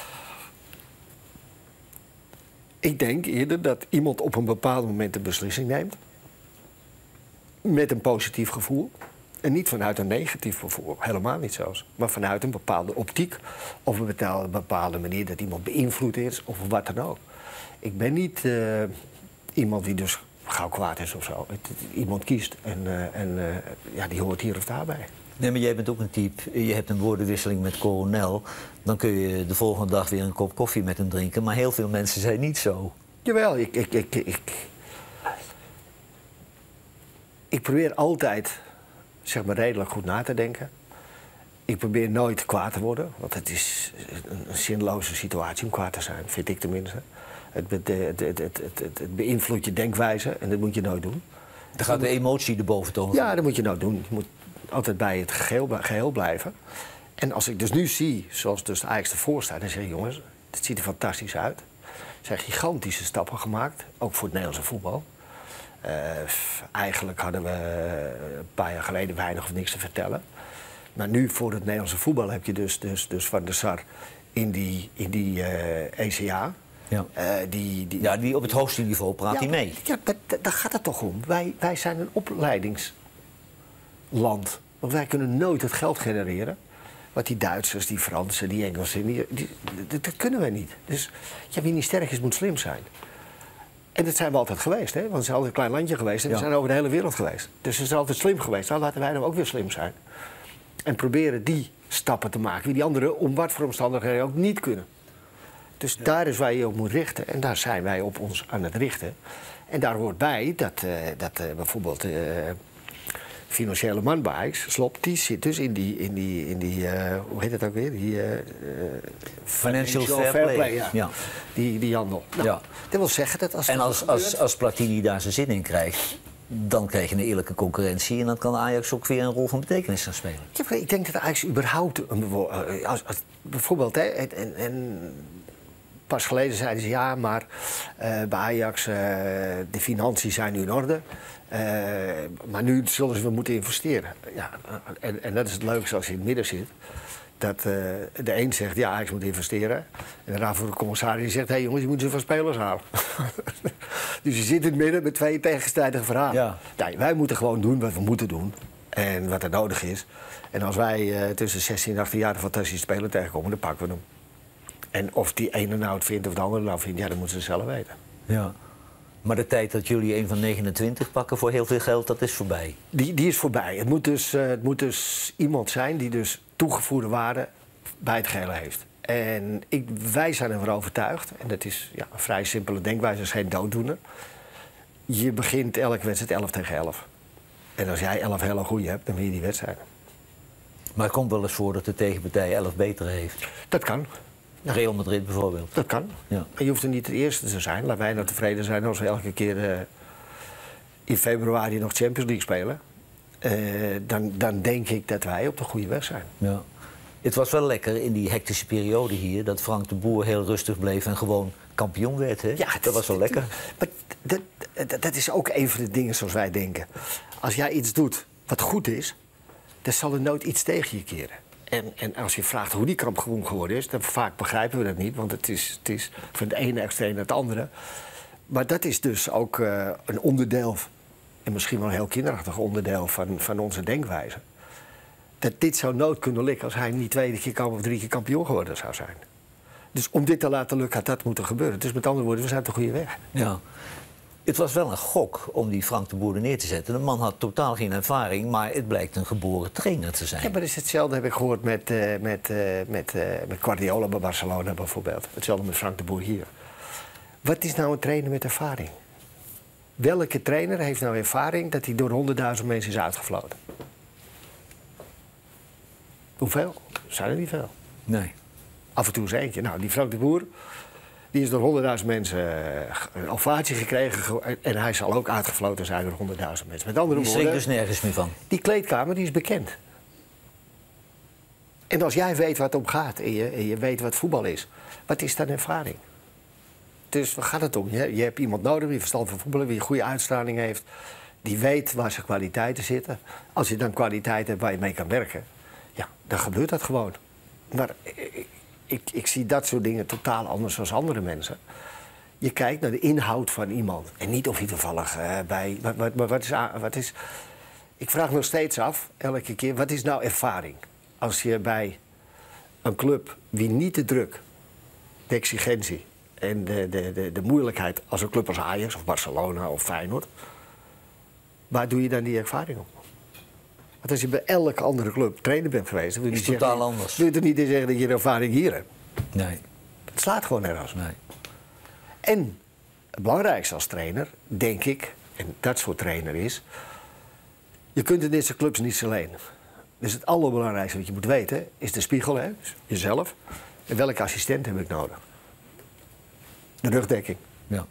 Ik denk eerder dat iemand op een bepaald moment een beslissing neemt. Met een positief gevoel. En niet vanuit een negatief gevoel, helemaal niet zelfs. Maar vanuit een bepaalde optiek of een bepaalde manier dat iemand beïnvloed is of wat dan ook. Ik ben niet uh, iemand die dus gauw kwaad is of zo. Het, het, iemand kiest en, uh, en uh, ja, die hoort hier of daarbij. Nee, maar jij bent ook een type, je hebt een woordenwisseling met Coronel. Dan kun je de volgende dag weer een kop koffie met hem drinken. Maar heel veel mensen zijn niet zo. Jawel, ik, ik, ik, ik, ik probeer altijd... zeg maar redelijk goed na te denken. Ik probeer nooit kwaad te worden, want het is een, een zinloze situatie om kwaad te zijn, vind ik tenminste. Het, het, het, het, het, het, het beïnvloedt je denkwijze en dat moet je nooit doen. Dan gaat de emotie erboven tonen. Ja, dat moet je nooit doen. Je moet altijd bij het geheel, geheel blijven. En als ik dus nu zie, zoals dus de Ajax ervoor staat, dan zeg ik, jongens, het ziet er fantastisch uit. Er zijn gigantische stappen gemaakt, ook voor het Nederlandse voetbal. Uh, eigenlijk hadden we een paar jaar geleden weinig of niks te vertellen. Maar nu voor het Nederlandse voetbal heb je dus, dus, dus Van der Sar in die, in die uh, E C A. Ja. Uh, die, die, ja, die op het hoogste niveau praat hij ja, mee. Ja, daar, daar gaat het toch om. Wij, wij zijn een opleidingsland. Want wij kunnen nooit het geld genereren. Wat die Duitsers, die Fransen, die Engelsen, die, die, die, dat kunnen wij niet. Dus ja, wie niet sterk is, moet slim zijn. En dat zijn we altijd geweest, hè? Want het is altijd een klein landje geweest en we ja. zijn over de hele wereld geweest. Dus het is altijd slim geweest. Nou, laten wij dan ook weer slim zijn. En proberen die stappen te maken die die anderen om wat voor omstandigheden ook niet kunnen. Dus ja. daar is waar je op moet richten en daar zijn wij op ons aan het richten. En daar hoort bij dat, uh, dat uh, bijvoorbeeld uh, financiële man bij Ajax, Slop, die zit dus in die, in die, in die uh, hoe heet het ook weer? Die, uh, Financial Fair, fair Play. play ja. Ja. Die, die handel. Nou, ja. Dat wil zeggen dat als en als, als, als Platini daar zijn zin in krijgt, dan krijg je een eerlijke concurrentie en dan kan Ajax ook weer een rol van betekenis gaan spelen. Ja, ik denk dat Ajax überhaupt, een, als, als, bijvoorbeeld, hè, en, en pas geleden zeiden ze ja, maar uh, bij Ajax, uh, de financiën zijn nu in orde. Uh, maar nu zullen ze weer moeten investeren. Ja, en, en dat is het leukste als je in het midden zit. dat uh, de een zegt, ja, Ajax moet investeren. En de raad van de commissaris zegt, hé hey, jongens, je moet ze van spelers halen. Dus je zit in het midden met twee tegenstrijdige verhalen. Ja. Nee, wij moeten gewoon doen wat we moeten doen. En wat er nodig is. En als wij uh, tussen zestien en achttien jaar een fantastische speler tegenkomen, dan pakken we hem. En of die ene nou het vindt of de andere nou vindt, ja, dat moeten ze zelf weten. Ja. Maar de tijd dat jullie een van negenentwintig pakken voor heel veel geld, dat is voorbij. Die, die is voorbij. Het moet, dus, uh, het moet dus iemand zijn die dus toegevoegde waarde bij het geheel heeft. En ik, wij zijn ervan overtuigd, en dat is ja, een vrij simpele denkwijze, dat is geen dooddoener. Je begint elke wedstrijd elf tegen elf. En als jij elf hele goede hebt, dan win je die wedstrijd. Maar het komt wel eens voor dat de tegenpartij elf betere heeft. Dat kan. Ja. Real Madrid bijvoorbeeld. Dat kan. Ja. En je hoeft er niet de eerste te zijn. Laten wij nou tevreden zijn als we elke keer uh, in februari nog Champions League spelen. Uh, dan, dan denk ik dat wij op de goede weg zijn. Ja. Het was wel lekker in die hectische periode hier dat Frank de Boer heel rustig bleef en gewoon kampioen werd. Hè? Ja, dat was wel lekker. Maar dat, dat, dat is ook een van de dingen zoals wij denken. Als jij iets doet wat goed is, dan zal er nooit iets tegen je keren. En, en als je vraagt hoe die kampioen geworden is, dan vaak begrijpen we dat niet. Want het is, het is van het ene extreem naar het andere. Maar dat is dus ook uh, een onderdeel, en misschien wel een heel kinderachtig onderdeel van, van onze denkwijze. Dat dit zou nooit kunnen lukken als hij niet tweede keer kamp of drie keer kampioen geworden zou zijn. Dus om dit te laten lukken had dat moeten gebeuren. Dus met andere woorden, we zijn op de goede weg. Ja. Het was wel een gok om die Frank de Boer er neer te zetten. De man had totaal geen ervaring, maar het blijkt een geboren trainer te zijn. Ja, maar dat is hetzelfde heb ik gehoord met, uh, met, uh, met, uh, met Guardiola bij Barcelona bijvoorbeeld. Hetzelfde met Frank de Boer hier. Wat is nou een trainer met ervaring? Welke trainer heeft nou ervaring dat hij door honderdduizend mensen is uitgefloten? Hoeveel? Zijn er niet veel. Nee. Af en toe is eentje. Nou, die Frank de Boer, die is door honderdduizend mensen een ovatie gekregen. En hij zal ook uitgefloten zijn door honderdduizend mensen. Met andere die woorden, schrikt dus nergens meer van. Die kleedkamer die is bekend. En als jij weet wat het om gaat en je, en je weet wat voetbal is, wat is dan ervaring? Dus waar gaat het om? Je, je hebt iemand nodig die verstand van voetballen, die een goede uitstraling heeft, die weet waar zijn kwaliteiten zitten. Als je dan kwaliteit hebt waar je mee kan werken, ja, dan gebeurt dat gewoon. Maar ik, ik, ik zie dat soort dingen totaal anders dan andere mensen. Je kijkt naar de inhoud van iemand. En niet of hij toevallig uh, bij... Maar, maar, maar wat, is, wat is... Ik vraag nog steeds af, elke keer, wat is nou ervaring? Als je bij een club wie niet de druk, de exigentie en de, de, de, de moeilijkheid als een club als Ajax of Barcelona of Feyenoord, waar doe je dan die ervaring op? Want als je bij elke andere club trainer bent geweest, dan wil je is niet totaal zeggen, anders. wil je toch niet zeggen dat je de ervaring hier hebt? Nee. Het slaat gewoon nergens. Nee. En het belangrijkste als trainer, denk ik, en dat soort trainer is, je kunt in deze clubs niet alleen. Dus het allerbelangrijkste wat je moet weten is de spiegel, hè? Dus jezelf. En welke assistent heb ik nodig? De rugdekking. Ja.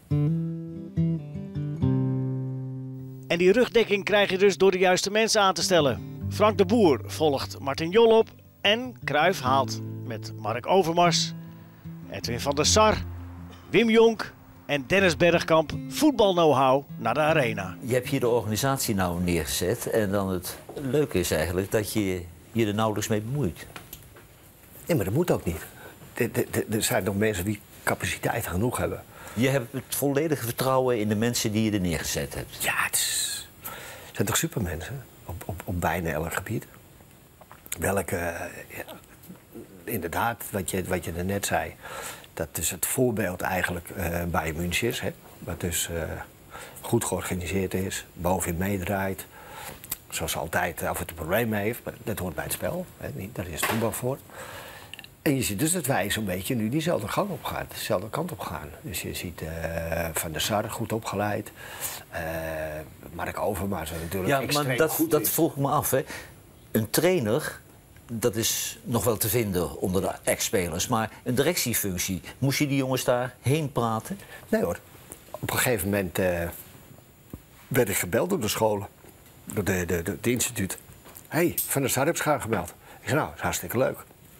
En die rugdekking krijg je dus door de juiste mensen aan te stellen. Frank de Boer volgt Martin Jol op en Cruijff haalt met Mark Overmars, Edwin van der Sar, Wim Jonk en Dennis Bergkamp voetbal-know-how naar de arena. Je hebt hier de organisatie nou neergezet en dan het leuke is eigenlijk dat je je er nauwelijks mee bemoeit. Nee, maar dat moet ook niet. Er zijn nog mensen die capaciteit genoeg hebben. Je hebt het volledige vertrouwen in de mensen die je er neergezet hebt. Ja, het, is, het zijn toch supermensen op, op, op bijna elk gebied. Welke, ja, inderdaad, wat je, wat je net zei, dat is het voorbeeld eigenlijk uh, bij München is. Hè? Wat dus uh, goed georganiseerd is, bovenin meedraait. Zoals altijd af en toe problemen heeft, maar dat hoort bij het spel. Hè? Daar is het voetbal voor. En je ziet dus dat wij zo'n beetje nu diezelfde gang op gaan, dezelfde kant op gaan. Dus je ziet uh, Van der Sar goed opgeleid, uh, Mark Overmars natuurlijk ja, extreem maar dat, goed dat is. vroeg ik me af. Hè. Een trainer, dat is nog wel te vinden onder de ex-spelers. Maar een directiefunctie, moest je die jongens daar heen praten? Nee hoor. Op een gegeven moment uh, werd ik gebeld door de scholen, door de, de, de, het instituut. Hé, hey, Van der Sar heb je gebeld. Ik zei, nou, dat is hartstikke leuk.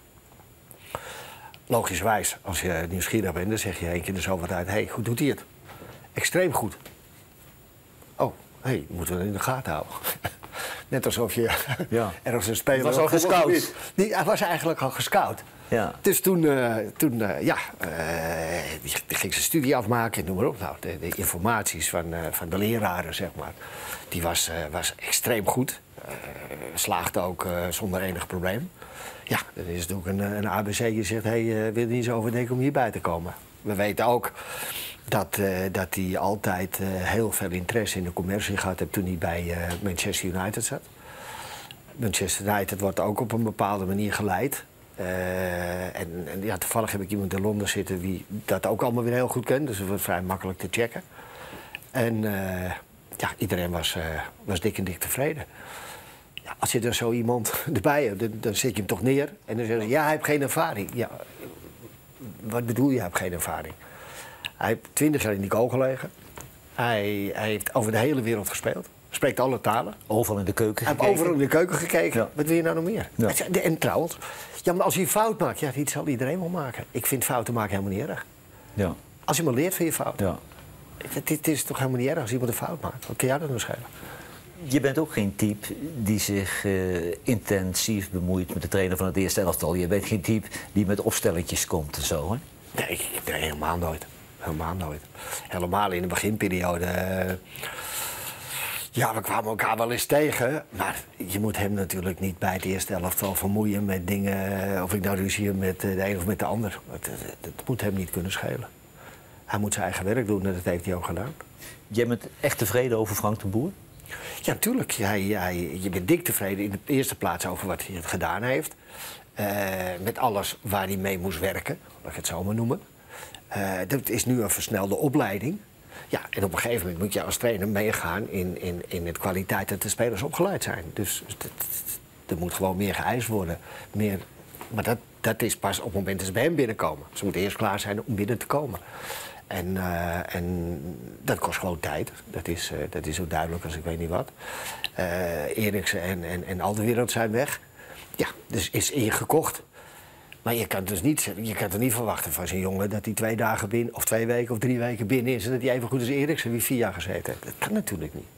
Logischwijs, als je nieuwsgierig bent, dan zeg je één keer er zo wat uit. Hé, hey, hoe doet hij het? Extreem goed. Oh, hé, hey, moeten we dat in de gaten houden. Net alsof je Ja. ergens een speler... Was al op het gescout. gebied- Die, hij was eigenlijk al gescout. Ja. Dus toen, uh, toen uh, ja, uh, die, die ging zijn studie afmaken en noem maar op. Nou, de, de informaties van, uh, van de leraren, zeg maar, die was, uh, was extreem goed. Uh, slaagde ook uh, zonder enig probleem. Ja, dan is het ook een, een A B C die zegt, hé, hey, uh, wil je niet eens overdenken om hierbij te komen? We weten ook dat, uh, dat hij altijd uh, heel veel interesse in de commercie gehad heeft toen hij bij uh, Manchester United zat. Manchester United wordt ook op een bepaalde manier geleid. Uh, en, en ja, toevallig heb ik iemand in Londen zitten die dat ook allemaal weer heel goed kent. Dus het wordt vrij makkelijk te checken. En uh, ja, iedereen was, uh, was dik en dik tevreden. Ja, als je er zo iemand erbij hebt, dan, dan zet je hem toch neer. En dan zeggen ze, ja, hij heeft geen ervaring. Ja, wat bedoel je, hij heeft geen ervaring? Hij heeft twintig jaar in die kool gelegen. Hij, hij heeft over de hele wereld gespeeld. Spreekt alle talen. Overal in de keuken Hij heeft overal in de keuken gekeken. Ja. Wat wil je nou nog meer? Ja. En trouwens, ja, maar als je een fout maakt, ja, dit zal iedereen wel maken. Ik vind fouten maken helemaal niet erg. Ja. Als je maar leert van je fout. Ja. Het, het is toch helemaal niet erg als iemand een fout maakt. Wat kan jou dat nou schelen? Je bent ook geen type die zich uh, intensief bemoeit met de trainer van het eerste elftal. Je bent geen type die met opstelletjes komt en zo, hè? Nee, nee, helemaal nooit. Helemaal nooit. Helemaal in de beginperiode. Uh, ja, we kwamen elkaar wel eens tegen. Maar je moet hem natuurlijk niet bij het eerste elftal vermoeien met dingen. Of ik nou ruzie heb met de een of met de ander. Dat, dat moet hem niet kunnen schelen. Hij moet zijn eigen werk doen en dat heeft hij ook gedaan. Jij bent echt tevreden over Frank de Boer? Ja, natuurlijk. Hij, hij, je bent dik tevreden in de eerste plaats over wat hij gedaan heeft. Uh, met alles waar hij mee moest werken, laat ik het zo maar noemen. Uh, dat is nu een versnelde opleiding. Ja, en op een gegeven moment moet je als trainer meegaan in, in, in de kwaliteit dat de spelers opgeleid zijn. Dus er moet gewoon meer geëist worden. Meer, maar dat, dat is pas op het moment dat ze bij hem binnenkomen. Ze moeten eerst klaar zijn om binnen te komen. En, uh, en dat kost gewoon tijd. Dat is, uh, dat is zo duidelijk als ik weet niet wat. Uh, Eriksen en, en, en al de wereld zijn weg. Ja, dus is ingekocht. Maar je kan dus niet, je kan er niet verwachten van zo'n jongen dat hij twee dagen binnen, of twee weken of drie weken binnen is en dat hij even goed als Eriksen wie vier jaar gezeten heeft. Dat kan natuurlijk niet.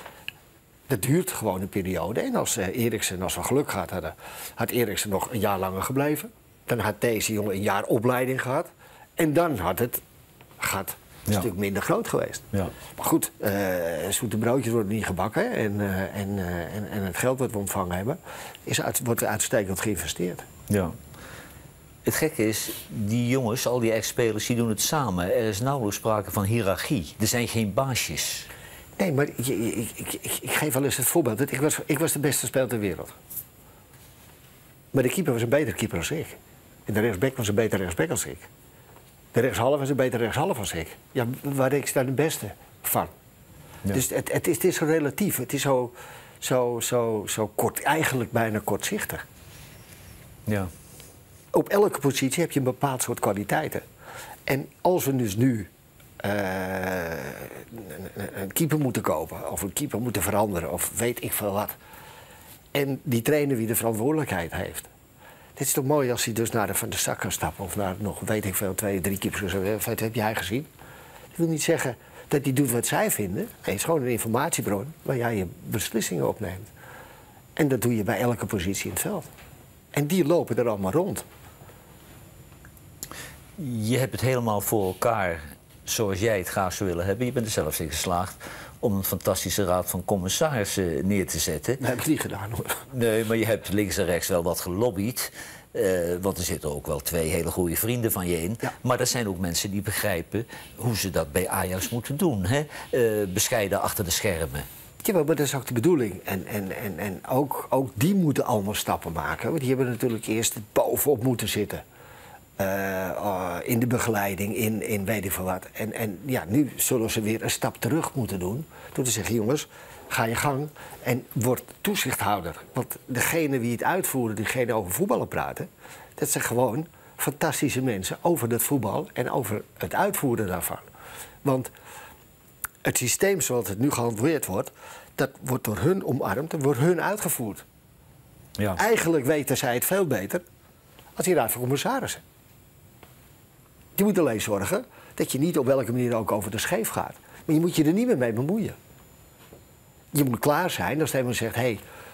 Dat duurt gewoon een periode. En als uh, Eriksen, als we geluk gehad hadden, had Eriksen nog een jaar langer gebleven. Dan had deze jongen een jaar opleiding gehad. En dan had het gat een ja. stuk minder groot geweest. Ja. Maar goed, uh, zoete broodjes worden niet gebakken. En, uh, en, uh, en, en het geld wat we ontvangen hebben, is uit, wordt uitstekend geïnvesteerd. Ja. Het gekke is, die jongens, al die ex-spelers, die doen het samen. Er is nauwelijks sprake van hiërarchie. Er zijn geen baasjes. Nee, maar ik, ik, ik, ik, ik geef wel eens het voorbeeld. Ik was, ik was de beste speler ter wereld. Maar de keeper was een betere keeper dan ik. En de rechtsback was een betere rechtsback als ik. De rechtshalve was een betere rechtshalve als ik. Ja, waar ik daar de beste van. Ja. Dus het, het, is, het is zo relatief. Het is zo, zo, zo, zo kort, eigenlijk bijna kortzichtig. Ja. Op elke positie heb je een bepaald soort kwaliteiten. En als we dus nu uh, een, een keeper moeten kopen, of een keeper moeten veranderen, of weet ik veel wat. En die trainer wie de verantwoordelijkheid heeft. Dit is toch mooi als hij dus naar de Van der Sar kan stappen, of naar nog, weet ik veel, twee, drie keepers. Wat heb jij gezien? Dat wil niet zeggen dat hij doet wat zij vinden. Nee, het is gewoon een informatiebron waar jij je beslissingen opneemt. En dat doe je bij elke positie in het veld. En die lopen er allemaal rond. Je hebt het helemaal voor elkaar zoals jij het graag zou willen hebben. Je bent er zelfs in geslaagd om een fantastische raad van commissarissen neer te zetten. Dat heb ik niet gedaan hoor. Nee, maar je hebt links en rechts wel wat gelobbyd. Uh, want er zitten ook wel twee hele goede vrienden van je in. Ja. Maar er zijn ook mensen die begrijpen hoe ze dat bij Ajax moeten doen. Hè? Uh, bescheiden achter de schermen. Ja, maar dat is ook de bedoeling. En, en, en, en ook, ook die moeten allemaal stappen maken. Want die hebben natuurlijk eerst bovenop moeten zitten. Uh, uh, in de begeleiding, in, in weet ik veel wat. En, en ja, nu zullen ze weer een stap terug moeten doen. Door te zeggen, jongens, ga je gang en word toezichthouder. Want degene die het uitvoeren, diegene over voetballen praten, dat zijn gewoon fantastische mensen over dat voetbal en over het uitvoeren daarvan. Want het systeem zoals het nu gehanteerd wordt, dat wordt door hun omarmd, dat wordt hun uitgevoerd. Ja. Eigenlijk weten zij het veel beter als die raad van commissarissen. Je moet alleen zorgen dat je niet op welke manier ook over de scheef gaat. Maar je moet je er niet meer mee bemoeien. Je moet klaar zijn als iemand zegt, hé, hey,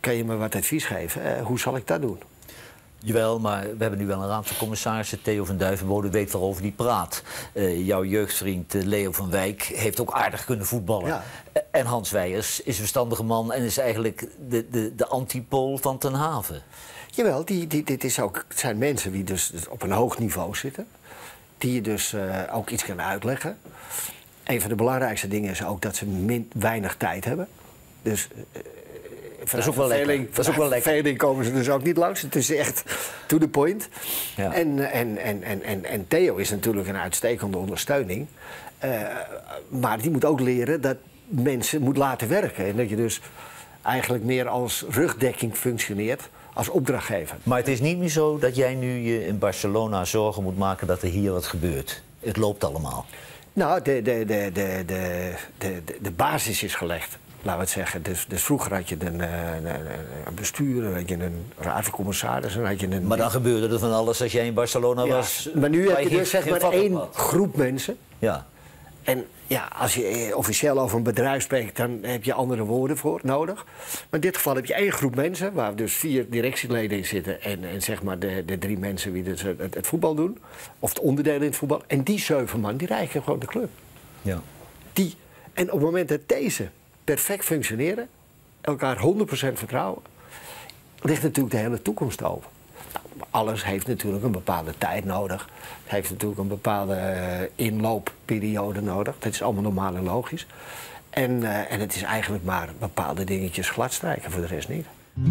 kan je me wat advies geven? Uh, hoe zal ik dat doen? Jawel, maar we hebben nu wel een raad van commissarissen. Theo van Duivenbode weet waarover die praat. Uh, jouw jeugdvriend uh, Leo van Wijk heeft ook aardig kunnen voetballen. Ja. Uh, en Hans Weijers is een verstandige man en is eigenlijk de, de, de antipool van Ten Haven. Jawel, die, die, dit is ook, het zijn mensen die dus op een hoog niveau zitten. Die je dus uh, ook iets kan uitleggen. Een van de belangrijkste dingen is ook dat ze min, weinig tijd hebben. Dus... Uh, Dat is ook wel lekker. Dat is ook wel lekker. Verdeling komen ze dus ook niet langs. Het is echt to the point. Ja. En, en, en, en, en, en Theo is natuurlijk een uitstekende ondersteuning. Uh, maar die moet ook leren dat mensen moet laten werken. En dat je dus eigenlijk meer als rugdekking functioneert als opdrachtgever. Maar het is niet meer zo dat jij nu je in Barcelona zorgen moet maken dat er hier wat gebeurt. Het loopt allemaal. Nou, de, de, de, de, de, de, de basis is gelegd. Laten we het zeggen. Dus, dus vroeger had je een, een, een bestuur, had je een raad van commissarissen. Had je een... Maar dan gebeurde er van alles als jij in Barcelona ja, was. Maar nu heb je dus zeg maar één groep mensen. Ja. En ja, als je officieel over een bedrijf spreekt, dan heb je andere woorden voor nodig. Maar in dit geval heb je één groep mensen, waar dus vier directieleden in zitten. En, en zeg maar de, de drie mensen die dus het, het voetbal doen. Of het onderdeel in het voetbal. En die zeven man, die rijken gewoon de club. Ja. Die, en op het moment dat deze perfect functioneren, elkaar honderd procent vertrouwen, ligt natuurlijk de hele toekomst open. Nou, alles heeft natuurlijk een bepaalde tijd nodig. Het heeft natuurlijk een bepaalde uh, inloopperiode nodig. Dat is allemaal normaal en logisch. En, uh, en het is eigenlijk maar bepaalde dingetjes gladstrijken, voor de rest niet.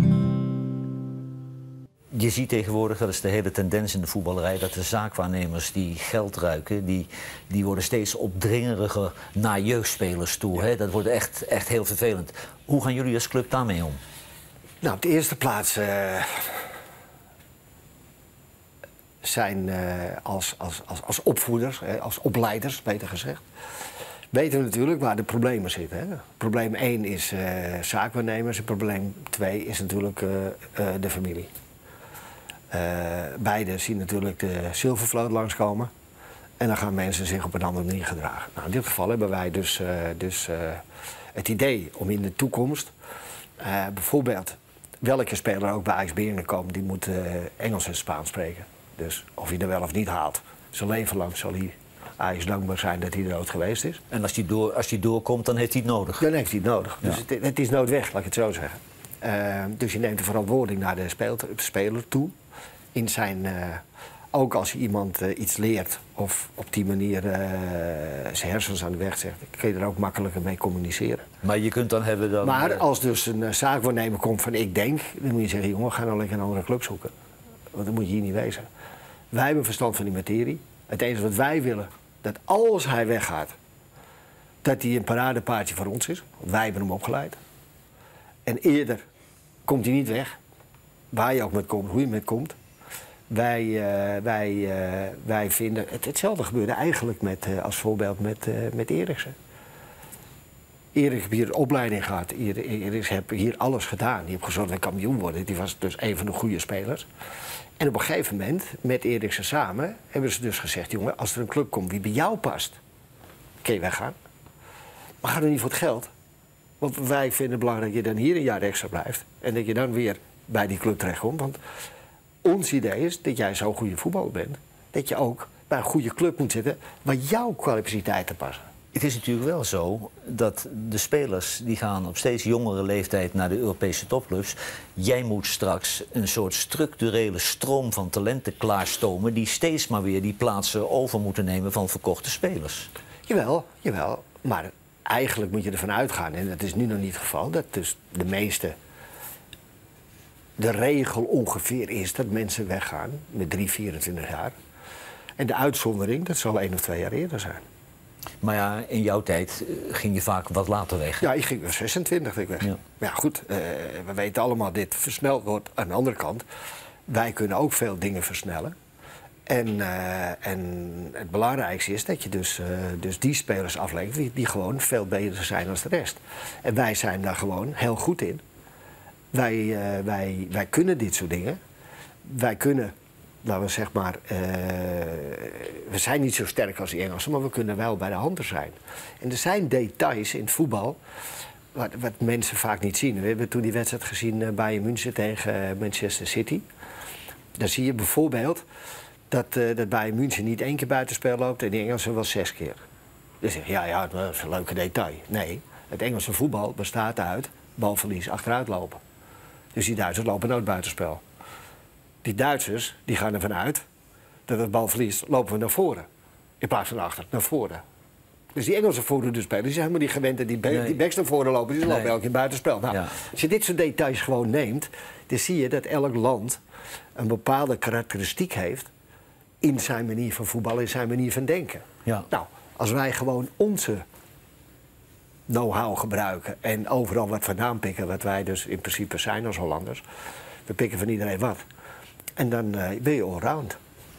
Je ziet tegenwoordig, dat is de hele tendens in de voetballerij, dat de zaakwaarnemers die geld ruiken, die, die worden steeds opdringeriger naar jeugdspelers toe. Ja. Hè? Dat wordt echt, echt heel vervelend. Hoe gaan jullie als club daarmee om? Nou, op de eerste plaats uh, zijn uh, als, als, als, als opvoeders, hè, als opleiders, beter gezegd, weten we natuurlijk waar de problemen zitten. Hè? Probleem één is uh, zaakwaarnemers en probleem twee is natuurlijk uh, uh, de familie. Uh, beide zien natuurlijk de zilvervloot langskomen. En dan gaan mensen zich op een andere manier gedragen. Nou, in dit geval hebben wij dus, uh, dus uh, het idee om in de toekomst... Uh, bijvoorbeeld, welke speler ook bij Ajax Beringen komt, die moet uh, Engels en Spaans spreken. Dus of hij er wel of niet haalt, zijn leven lang zal hij Ajax dankbaar zijn dat hij er ooit geweest is. En als hij door, als hij doorkomt, dan heeft hij het nodig? Dan heeft hij het nodig. Ja. Dus het, het is nooit weg, laat ik het zo zeggen. Uh, dus je neemt de verantwoording naar de speler, de speler toe. In zijn, uh, ook als je iemand uh, iets leert of op die manier uh, zijn hersens aan de weg zegt, kun je er ook makkelijker mee communiceren. Maar je kunt dan hebben dan... Maar als dus een uh, zaakwaarnemer komt van ik denk, dan moet je zeggen, jongen, ga nou lekker een andere club zoeken. Want dan moet je hier niet wezen. Wij hebben verstand van die materie. Het enige wat wij willen, dat als hij weggaat, dat hij een paradepaardje voor ons is. Want wij hebben hem opgeleid. En eerder komt hij niet weg. Waar je ook met komt, hoe je met komt. Wij, uh, wij, uh, wij vinden... Het, hetzelfde gebeurde eigenlijk met, uh, als voorbeeld met, uh, met Eriksen. Erik heeft hier de opleiding gehad. Erik heeft hier alles gedaan. Die heeft gezorgd dat hij kampioen worden. Die was dus een van de goede spelers. En op een gegeven moment, met Eriksen samen, hebben ze dus gezegd, jongen, als er een club komt die bij jou past, kun je weggaan. Maar ga er niet voor het geld. Want wij vinden het belangrijk dat je dan hier een jaar extra blijft. En dat je dan weer bij die club terechtkomt. Want ons idee is dat jij zo'n goede voetballer bent, dat je ook bij een goede club moet zitten waar jouw kwaliteiten passen. Het is natuurlijk wel zo dat de spelers die gaan op steeds jongere leeftijd naar de Europese topclubs. Jij moet straks een soort structurele stroom van talenten klaarstomen die steeds maar weer die plaatsen over moeten nemen van verkochte spelers. Jawel, jawel. Maar eigenlijk moet je ervan uitgaan, en dat is nu nog niet het geval, dat dus de meeste... De regel ongeveer is dat mensen weggaan met drie, vierentwintig jaar. En de uitzondering, dat zal één of twee jaar eerder zijn. Maar ja, in jouw tijd ging je vaak wat later weg. Ja, ik ging met zesentwintig weg. Ja. Maar ja, goed, uh, we weten allemaal, dit versneld wordt. Aan de andere kant, wij kunnen ook veel dingen versnellen. En, uh, en het belangrijkste is dat je dus, uh, dus die spelers aflevert die, die gewoon veel beter zijn dan de rest. En wij zijn daar gewoon heel goed in. Wij, uh, wij, wij kunnen dit soort dingen. Wij kunnen, laten we zeg maar, uh, we zijn niet zo sterk als die Engelsen, maar we kunnen wel bij de handen zijn. En er zijn details in het voetbal wat, wat mensen vaak niet zien. We hebben toen die wedstrijd gezien uh, Bayern München tegen uh, Manchester City. Dan zie je bijvoorbeeld dat, uh, dat Bayern München niet één keer buitenspel loopt en die Engelsen wel zes keer. Dus zeg je, ja, ja, dat is een leuke detail. Nee, het Engelse voetbal bestaat uit balverlies achteruit lopen. Dus die Duitsers lopen nooit buitenspel. Die Duitsers die gaan ervan uit dat het balverlies lopen we naar voren. In plaats van achter, naar voren. Dus die Engelse voorhoede spelers die zijn helemaal niet gewend dat die, be nee. die backs naar voren lopen. Die nee. lopen elke keer buitenspel. Nou, ja. Als je dit soort details gewoon neemt, dan zie je dat elk land een bepaalde karakteristiek heeft in zijn manier van voetballen, in zijn manier van denken. Ja. Nou, als wij gewoon onze know-how gebruiken en overal wat vandaan pikken, wat wij dus in principe zijn als Hollanders, we pikken van iedereen wat. En dan uh, ben je allround.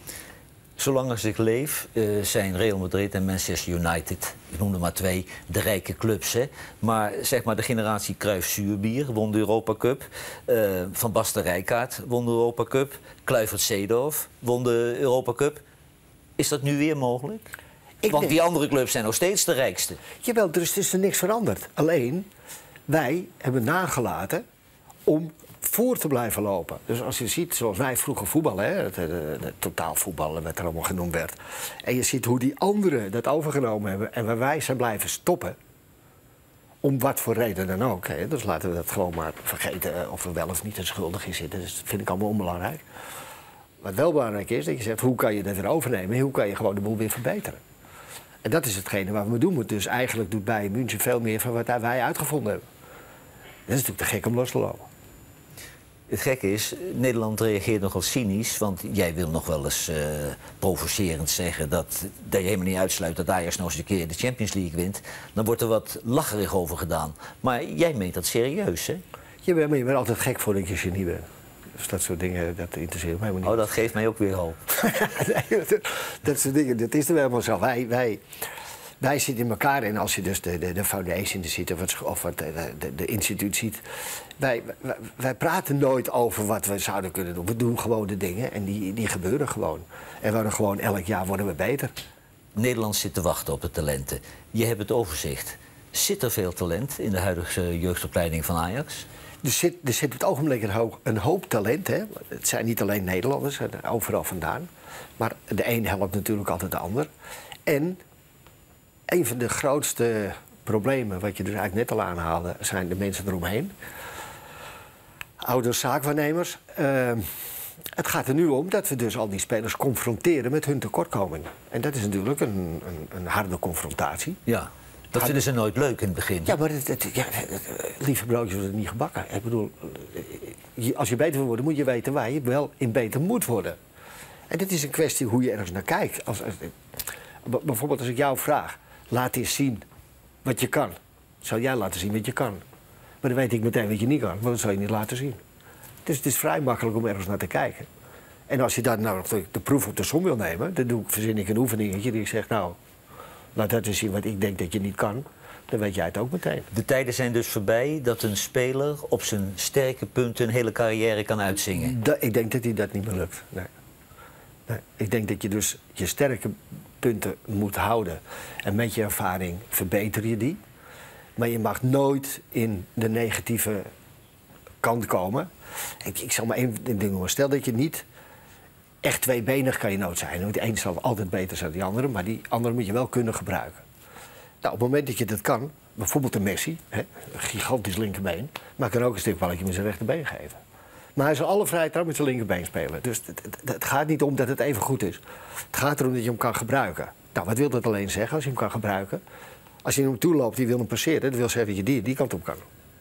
Zolang als ik leef uh, zijn Real Madrid en Manchester United, ik noem er maar twee, de rijke clubs. Hè? Maar zeg maar de generatie Cruyff-Zuurbier won de Europa Cup. Uh, Van Basten Rijkaard won de Europa Cup. Kluivert-Seedorf won de Europa Cup. Is dat nu weer mogelijk? Ik Want denk... die andere clubs zijn nog steeds de rijkste. Jawel, er is, is er niks veranderd. Alleen, wij hebben nagelaten om voor te blijven lopen. Dus als je ziet, zoals wij vroeger voetballen, hè, het, het, het totaalvoetballen, wat er allemaal genoemd werd. En je ziet hoe die anderen dat overgenomen hebben en waar wij zijn blijven stoppen. Om wat voor reden dan ook. Hè. Dus laten we dat gewoon maar vergeten of we wel of niet er schuldig in zitten. Dus dat vind ik allemaal onbelangrijk. Wat wel belangrijk is, dat je zegt, hoe kan je dat weer overnemen? En hoe kan je gewoon de boel weer verbeteren? En dat is hetgene wat we doen moeten. Dus eigenlijk doet Bayern München veel meer van wat wij uitgevonden hebben. Dat is natuurlijk te gek om los te lopen. Het gekke is, Nederland reageert nogal cynisch, want jij wil nog wel eens uh, provocerend zeggen dat, dat je helemaal niet uitsluit dat Ajax nog eens een keer de Champions League wint. Dan wordt er wat lacherig over gedaan. Maar jij meent dat serieus, hè? Je bent, maar je bent altijd gek voordat je genie bent. Dus dat soort dingen, dat interesseert mij helemaal niet. Oh, dat geeft mij ook weer hoop. Nee, dat, dat soort dingen, dat is er wel helemaal zo. Wij, wij, wij zitten in elkaar en als je dus de, de, de foundation ziet of het, of het, de, de, de instituut ziet. Wij, wij, wij praten nooit over wat we zouden kunnen doen. We doen gewoon de dingen en die, die gebeuren gewoon. En we worden gewoon elk jaar worden we beter. Nederland zit te wachten op de talenten. Je hebt het overzicht. Zit er veel talent in de huidige jeugdopleiding van Ajax? Er zit, er zit op het ogenblik een hoop, een hoop talent. Hè. Het zijn niet alleen Nederlanders, overal vandaan. Maar de een helpt natuurlijk altijd de ander. En een van de grootste problemen, wat je dus eigenlijk net al aanhaalde, zijn de mensen eromheen. Ouders, zaakwaarnemers. Uh, het gaat er nu om dat we dus al die spelers confronteren met hun tekortkomingen. En dat is natuurlijk een, een, een harde confrontatie. Ja. Dat vinden ze nooit leuk in het begin. Ja, maar het, het, ja, het, lieve broodjes worden niet gebakken. Ik bedoel, als je beter wil worden, moet je weten waar je wel in beter moet worden. En dit is een kwestie hoe je ergens naar kijkt. Als, als, bijvoorbeeld als ik jou vraag, laat eens zien wat je kan. Zou jij laten zien wat je kan? Maar dan weet ik meteen wat je niet kan, want dat zou je niet laten zien. Dus het is vrij makkelijk om ergens naar te kijken. En als je dan nou nog de, de proef op de som wil nemen, dan doe ik, verzin ik een oefeningetje die ik zeg, nou, laat dat eens zien wat ik denk dat je niet kan. Dan weet jij het ook meteen. De tijden zijn dus voorbij dat een speler op zijn sterke punten een hele carrière kan uitzingen. Da, ik denk dat hij dat niet meer lukt. Nee. Nee. Ik denk dat je dus je sterke punten moet houden. En met je ervaring verbeter je die. Maar je mag nooit in de negatieve kant komen. Ik, ik zal maar één ding noemen. Stel dat je niet echt tweebenig kan je nooit zijn. Want de een zal altijd beter zijn dan die andere, maar die andere moet je wel kunnen gebruiken. Nou, op het moment dat je dat kan, bijvoorbeeld een Messi, hè, een gigantisch linkerbeen, maar kan ook een stuk balletje met zijn rechterbeen geven. Maar hij zal alle vrijheid met zijn linkerbeen spelen. Dus het, het, het gaat niet om dat het even goed is. Het gaat erom dat je hem kan gebruiken. Nou, wat wil dat alleen zeggen als je hem kan gebruiken? Als je hem toeloopt, die wil hem passeren, dat wil zeggen dat je die, die kant op kan.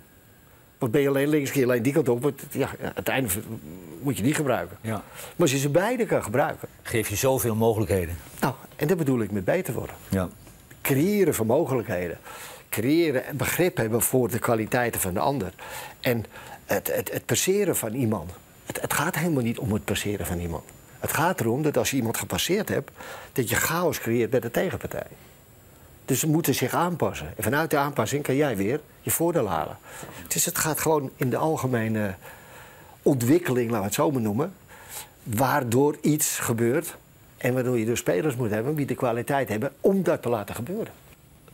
Want ben je alleen links, kun je alleen die kant op. Ja, uiteindelijk moet je die gebruiken. Ja. Maar als je ze beide kan gebruiken, geef je zoveel mogelijkheden. Nou, en dat bedoel ik met beter worden. Ja. Creëren van mogelijkheden. Creëren en begrip hebben voor de kwaliteiten van de ander. En het, het, het passeren van iemand. Het, het gaat helemaal niet om het passeren van iemand. Het gaat erom dat als je iemand gepasseerd hebt, dat je chaos creëert bij de tegenpartij. Dus ze moeten zich aanpassen. En vanuit de aanpassing kan jij weer je voordeel halen. Dus het gaat gewoon in de algemene ontwikkeling, laten we het zo maar noemen, waardoor iets gebeurt en waardoor je dus spelers moet hebben die de kwaliteit hebben om dat te laten gebeuren.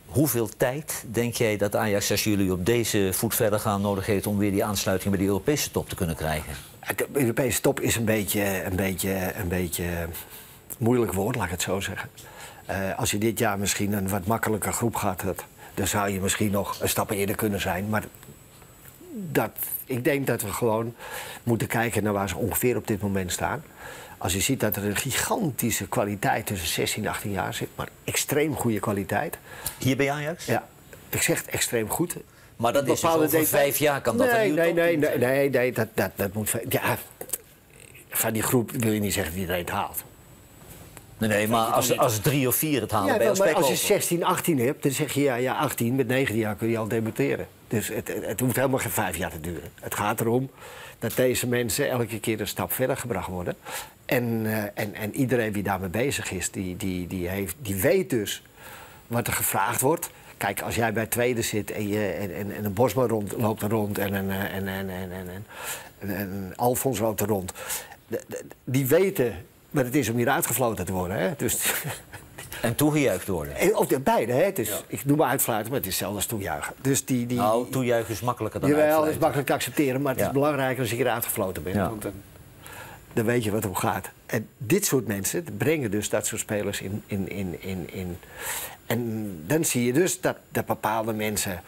Hoeveel tijd denk jij dat Ajax, als jullie op deze voet verder gaan, nodig heeft om weer die aansluiting bij die Europese top te kunnen krijgen? De Europese top is een beetje een beetje, een beetje moeilijk woord, laat ik het zo zeggen. Uh, als je dit jaar misschien een wat makkelijker groep gehad had, dan zou je misschien nog een stap eerder kunnen zijn. Maar dat, ik denk dat we gewoon moeten kijken naar waar ze ongeveer op dit moment staan. Als je ziet dat er een gigantische kwaliteit tussen zestien en achttien jaar zit, maar extreem goede kwaliteit. Hier bij Ajax? Ja, ik zeg het extreem goed. Maar dat is dus over vijf jaar kan dat nee, een nieuw nee, nee, topteam nee, zijn? nee, nee, dat, dat, dat moet... Ja, van die groep wil je niet zeggen dat iedereen het haalt. Nee, nee, maar als, als drie of vier het halen Ja, bij wel, ons maar als je over. zestien, achttien hebt, dan zeg je ja, ja, achttien, met negentien jaar kun je al debuteren. Dus het, het, het hoeft helemaal geen vijf jaar te duren. Het gaat erom dat deze mensen elke keer een stap verder gebracht worden. En, uh, en, en iedereen die daarmee bezig is, die, die, die, heeft, die weet dus wat er gevraagd wordt. Kijk, als jij bij tweede zit en, je, en, en, en een Bosma rond, loopt er rond en een, en, en, en, en, en, en, en een Alfons loopt er rond. De, de, die weten wat het is om hier uitgefloten te worden. Hè? Dus, en toegejuicht worden? of de beide, hè? Dus, ja. Ik noem maar uitfluiten, maar het is hetzelfde als toejuichen. Dus die, die, nou, toejuichen is makkelijker dan jawel, uitfluiten. het is makkelijk te accepteren, maar het ja. is belangrijker als je hier uitgefloten bent. Ja. Want dan, dan weet je wat er om gaat. En dit soort mensen brengen dus dat soort spelers in... in, in, in, in. En dan zie je dus dat, dat bepaalde mensen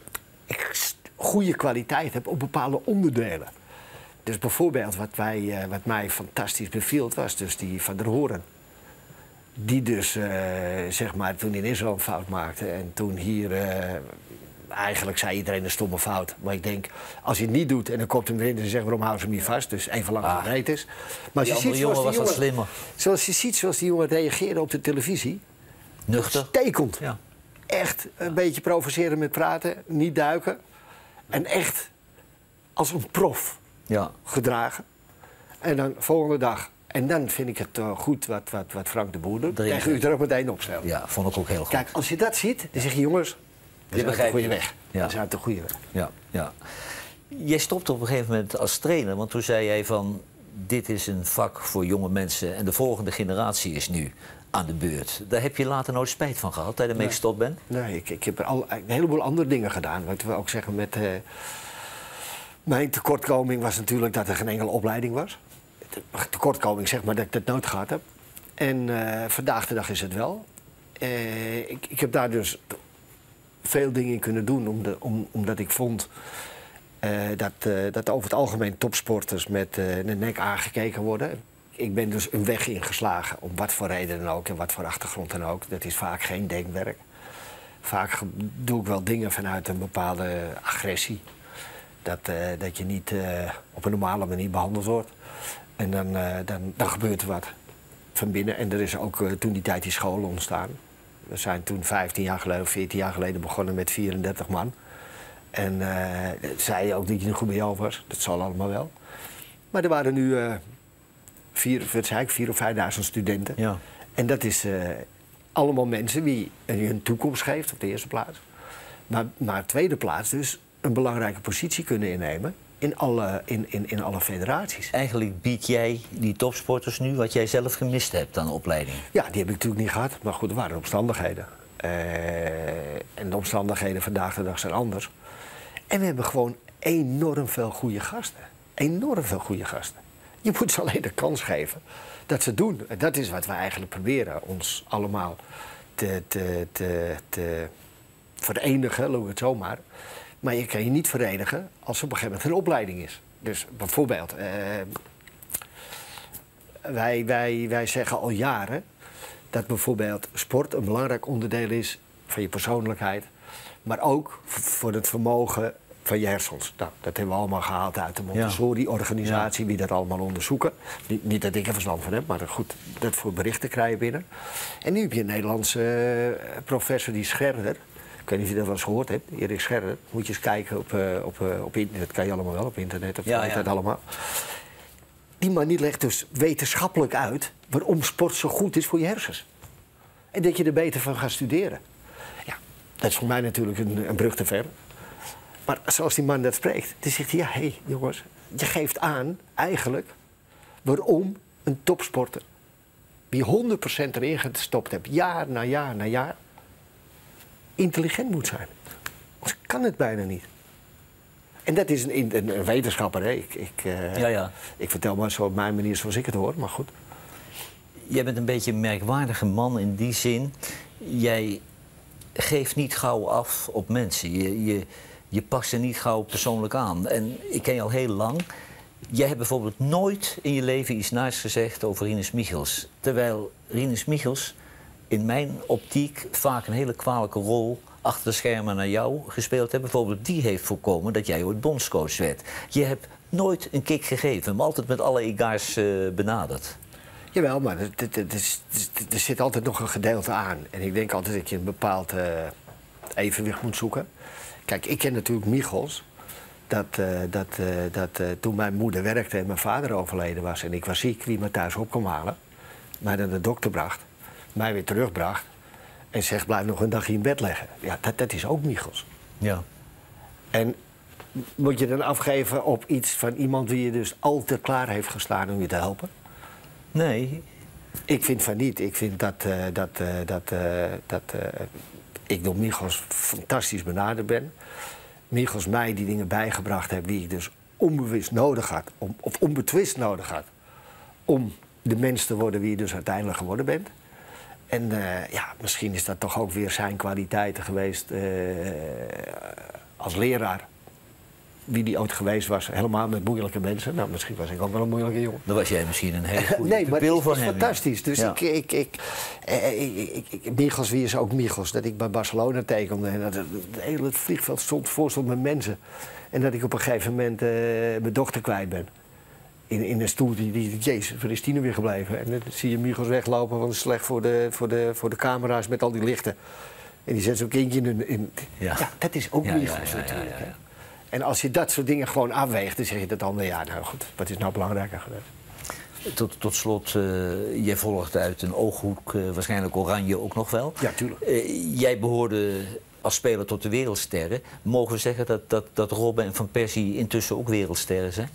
goede kwaliteit hebben op bepaalde onderdelen. Dus bijvoorbeeld wat, wij, wat mij fantastisch beviel was dus die Van der Hoorn. Die dus, uh, zeg maar, toen in Israël een fout maakte en toen hier... Uh, eigenlijk zei iedereen een stomme fout. Maar ik denk, als je het niet doet en dan komt hem erin... dan zeggen waarom houden ze hem niet vast? Dus even lang ah. breed is. Maar die als je ziet, jongen was die jongen, wat slimmer. Zoals je ziet zoals die jongen reageerde op de televisie. Nuchter. Stekend. Ja. Echt een ja. beetje provoceren met praten, niet duiken. En echt als een prof ja. gedragen. En dan volgende dag... En dan vind ik het uh, goed wat, wat, wat Frank de Boer doet. Tegen u er ook meteen opstellen. Ja, vond ik ook heel goed. Kijk, als je dat ziet, dan zeg je jongens... we zijn op de goede weg. Ja. We zijn op de goede weg. Ja, ja. Jij stopte op een gegeven moment als trainer, want toen zei jij van... dit is een vak voor jonge mensen en de volgende generatie is nu aan de beurt. Daar heb je later nooit spijt van gehad, dat je ermee nee. gestopt bent? Nee, ik, ik heb er al, een heleboel andere dingen gedaan. Wat we ook zeggen met... Uh, mijn tekortkoming was natuurlijk dat er geen enkele opleiding was. Tekortkoming, zeg maar, dat ik dat nooit gehad heb. En uh, vandaag de dag is het wel. Uh, ik, ik heb daar dus veel dingen in kunnen doen, om de, om, omdat ik vond uh, dat, uh, dat over het algemeen topsporters met uh, de nek aangekeken worden. Ik ben dus een weg ingeslagen, om wat voor reden dan ook en wat voor achtergrond dan ook. Dat is vaak geen denkwerk. Vaak doe ik wel dingen vanuit een bepaalde agressie. Dat, uh, dat je niet uh, op een normale manier behandeld wordt. En dan, uh, dan, dan gebeurt er wat van binnen. En er is ook uh, toen die tijd die scholen ontstaan. We zijn toen vijftien jaar geleden of veertien jaar geleden begonnen met vierendertig man. En uh, zei je ook dat je er goed bij jou was. Dat zal allemaal wel. Maar er waren nu uh, vier, wat zei ik, vier of vijfduizend studenten. Ja. En dat is uh, allemaal mensen die hun toekomst geeft op de eerste plaats. Maar, maar op tweede plaats dus een belangrijke positie kunnen innemen in alle, in, in, in alle federaties. Eigenlijk bied jij die topsporters nu wat jij zelf gemist hebt aan opleiding? Ja, die heb ik natuurlijk niet gehad. Maar goed, er waren omstandigheden. Uh, en de omstandigheden vandaag de dag zijn anders. En we hebben gewoon enorm veel goede gasten. Enorm veel goede gasten. Je moet ze alleen de kans geven dat ze het doen. En dat is wat we eigenlijk proberen ons allemaal te, te, te, te verenigen, noem het zomaar. Maar je kan je niet verenigen als er op een gegeven moment een opleiding is. Dus bijvoorbeeld, uh, wij, wij, wij zeggen al jaren dat bijvoorbeeld sport een belangrijk onderdeel is van je persoonlijkheid. Maar ook voor het vermogen van je hersens. Nou, dat hebben we allemaal gehaald uit de Montessori-organisatie, ja. Die dat allemaal onderzoeken. Niet, niet dat ik er verstand van heb, maar goed, dat voor berichten krijgen binnen. En nu heb je een Nederlandse uh, professor, die Scherder. Ik weet niet of je dat wel eens gehoord hebt, Erik Scherder. Moet je eens kijken op, uh, op, uh, op internet. Dat kan je allemaal wel op internet. Op ja, ja. allemaal. Die man die legt dus wetenschappelijk uit waarom sport zo goed is voor je hersens. En dat je er beter van gaat studeren. Ja, dat is voor mij natuurlijk een, een brug te ver. Maar zoals die man dat spreekt, dan zegt hij... ja, hé hey, jongens, je geeft aan eigenlijk waarom een topsporter... die honderd procent erin gestopt hebt, jaar na jaar na jaar... intelligent moet zijn. Anders kan het bijna niet. En dat is een, een, een wetenschapper, hè. Ik, ik, uh, Ja, ja. ik vertel maar zo op mijn manier zoals ik het hoor, maar goed. Jij bent een beetje een merkwaardige man in die zin. Jij geeft niet gauw af op mensen. Je, je, je past er niet gauw persoonlijk aan. En ik ken je al heel lang. Jij hebt bijvoorbeeld nooit in je leven iets naars gezegd over Rinus Michels. Terwijl Rinus Michels in mijn optiek vaak een hele kwalijke rol achter de schermen naar jou gespeeld heeft. Bijvoorbeeld die heeft voorkomen dat jij ooit bondscoach werd. Je hebt nooit een kick gegeven, maar altijd met alle egaars uh, benaderd. Jawel, maar er, er, er, er zit altijd nog een gedeelte aan. En ik denk altijd dat je een bepaald uh, evenwicht moet zoeken. Kijk, ik ken natuurlijk Michels. Dat, uh, dat, uh, dat uh, toen mijn moeder werkte en mijn vader overleden was en ik was ziek, wie me thuis op kwam halen, mij naar de dokter bracht, mij weer terugbracht en zegt blijf nog een dagje in bed leggen. Ja, dat, dat is ook Michels. Ja. En moet je dan afgeven op iets van iemand die je dus altijd klaar heeft gestaan om je te helpen? Nee. Ik vind van niet. Ik vind dat, uh, dat, uh, dat, uh, dat uh, ik door Michels fantastisch benaderd ben. Michels mij die dingen bijgebracht heeft die ik dus onbewust nodig had, om, of onbetwist nodig had, om de mens te worden wie je dus uiteindelijk geworden bent. En uh, ja, misschien is dat toch ook weer zijn kwaliteiten geweest uh, als leraar. Wie die ooit geweest was, helemaal met moeilijke mensen. Nou, misschien was ik ook wel een moeilijke jongen. Dan was jij misschien een hele goede nee, maar pupil het is, van is hem. fantastisch. Dus ja. ik, ik, ik, eh, ik, ik, ik, Michels, wie is ook Michels? Dat ik bij Barcelona tekende en dat het, het hele vliegveld stond vol stond met mensen. En dat ik op een gegeven moment uh, mijn dochter kwijt ben. In, in een stoel, die, die, jezus, waar is die nu weer gebleven? En dan zie je Michels weglopen, want het is slecht voor de, voor, de, voor de camera's met al die lichten. En die zet zo'n kindje in, in ja. ja, dat is ook ja, Michels ja, ja, natuurlijk. ja, ja, ja. En als je dat soort dingen gewoon afweegt, dan zeg je dat dan, ja, nou goed, wat is nou belangrijker geweest? Tot, tot slot, uh, jij volgt uit een ooghoek, uh, waarschijnlijk Oranje ook nog wel. Ja, tuurlijk. Uh, jij behoorde als speler tot de wereldsterren. Mogen we zeggen dat, dat, dat Robben en Van Persie intussen ook wereldsterren zijn?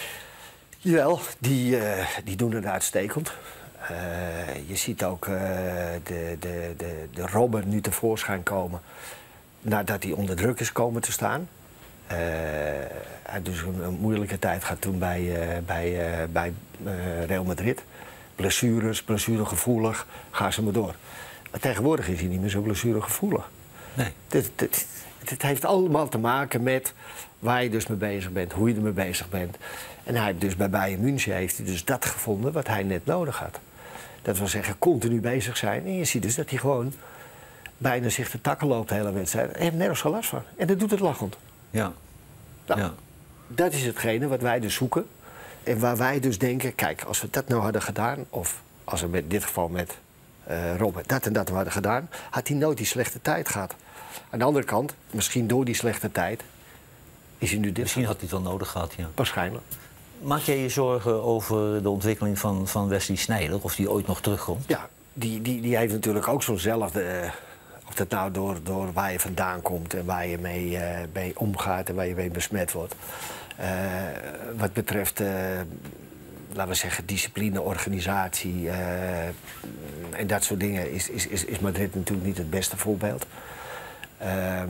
Jawel, die, uh, die doen het uitstekend. Uh, je ziet ook uh, de, de, de, de Robben nu tevoorschijn komen nadat hij onder druk is komen te staan. Uh, hij had dus een, een moeilijke tijd gehad toen bij, uh, bij, uh, bij uh, Real Madrid. Blessures, blessuregevoelig, ga ze maar door. Maar tegenwoordig is hij niet meer zo blessuregevoelig. Nee. Het, het, het heeft allemaal te maken met waar je dus mee bezig bent, hoe je ermee bezig bent. En hij heeft dus bij Bayern München heeft hij dus dat gevonden wat hij net nodig had. Dat wil zeggen, continu bezig zijn. En je ziet dus dat hij gewoon bijna zich te takken loopt de hele wedstrijd. Hij heeft nergens geen last van. En dat doet het lachend. Ja. Nou, ja. Dat is hetgene wat wij dus zoeken. En waar wij dus denken, kijk, als we dat nou hadden gedaan, of als we in dit geval met uh, Robben dat en dat hadden gedaan, had hij nooit die slechte tijd gehad. Aan de andere kant, misschien door die slechte tijd, is hij nu dit. Misschien had hij het wel nodig gehad, ja. Waarschijnlijk. Maak jij je zorgen over de ontwikkeling van, van Wesley Sneijder, of die ooit nog terugkomt? Ja, die, die, die heeft natuurlijk ook zo'nzelfde. Uh, of dat nou door, door waar je vandaan komt en waar je mee, uh, mee omgaat en waar je mee besmet wordt. Uh, wat betreft, uh, laten we zeggen, discipline, organisatie uh, en dat soort dingen is, is, is, is Madrid natuurlijk niet het beste voorbeeld. Uh, Daar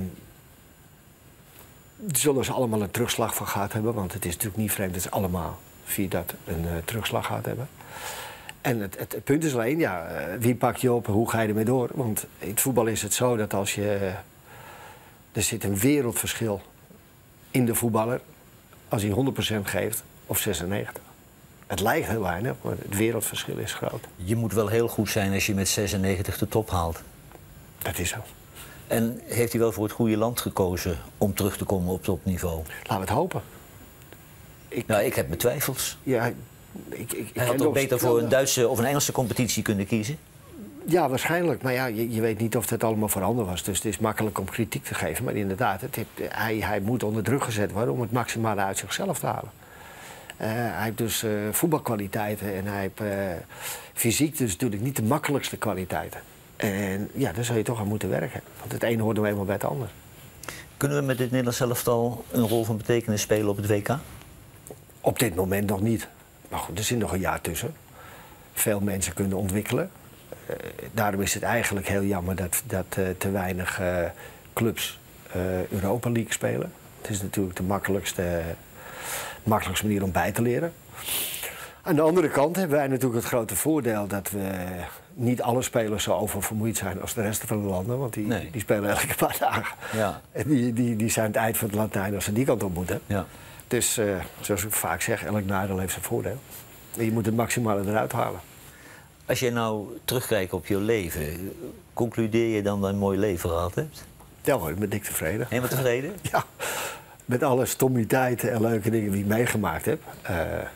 zullen ze allemaal een terugslag van gehad hebben, want het is natuurlijk niet vreemd dat ze allemaal via dat een uh, terugslag gehad hebben. En het, het, het punt is alleen, ja, wie pak je op en hoe ga je ermee door? Want in het voetbal is het zo dat als je... Er zit een wereldverschil in de voetballer als hij honderd procent geeft of zesennegentig. Het lijkt heel weinig, maar het wereldverschil is groot. Je moet wel heel goed zijn als je met zesennegentig de top haalt. Dat is zo. En heeft hij wel voor het goede land gekozen om terug te komen op topniveau? Laten we het hopen. Ik, nou, ik heb mijn twijfels. Ja, ik, ik, Hij had toch beter voor een Duitse of een Engelse competitie kunnen kiezen? Ja, waarschijnlijk. Maar ja, je, je weet niet of het allemaal veranderd was. Dus het is makkelijk om kritiek te geven. Maar inderdaad, het heeft, hij, hij moet onder druk gezet worden om het maximale uit zichzelf te halen. Uh, hij heeft dus uh, voetbalkwaliteiten en hij heeft uh, fysiek dus natuurlijk niet de makkelijkste kwaliteiten. En ja, daar zou je toch aan moeten werken. Want het een hoort nou eenmaal bij het ander. Kunnen we met dit Nederlands elftal een rol van betekenis spelen op het W K? Op dit moment nog niet. Maar goed, er zit nog een jaar tussen. Veel mensen kunnen ontwikkelen. daarom is het eigenlijk heel jammer dat, dat uh, te weinig uh, clubs uh, Europa League spelen. Het is natuurlijk de makkelijkste, makkelijkste manier om bij te leren. Aan de andere kant hebben wij natuurlijk het grote voordeel dat we niet alle spelers zo oververmoeid zijn als de rest van de landen. Want die, nee. die spelen elke paar dagen. Ja. En die, die, die zijn het eind van het Latijn als ze die kant op moeten. Ja. Dus uh, zoals ik vaak zeg, elk nadeel heeft zijn voordeel. En je moet het maximale eruit halen. Als je nou terugkijkt op je leven, concludeer je dan dat je een mooi leven gehad hebt? Ja hoor, ik ben dik tevreden. Helemaal tevreden? Ja, met alle stommiteiten en leuke dingen die ik meegemaakt heb. Uh,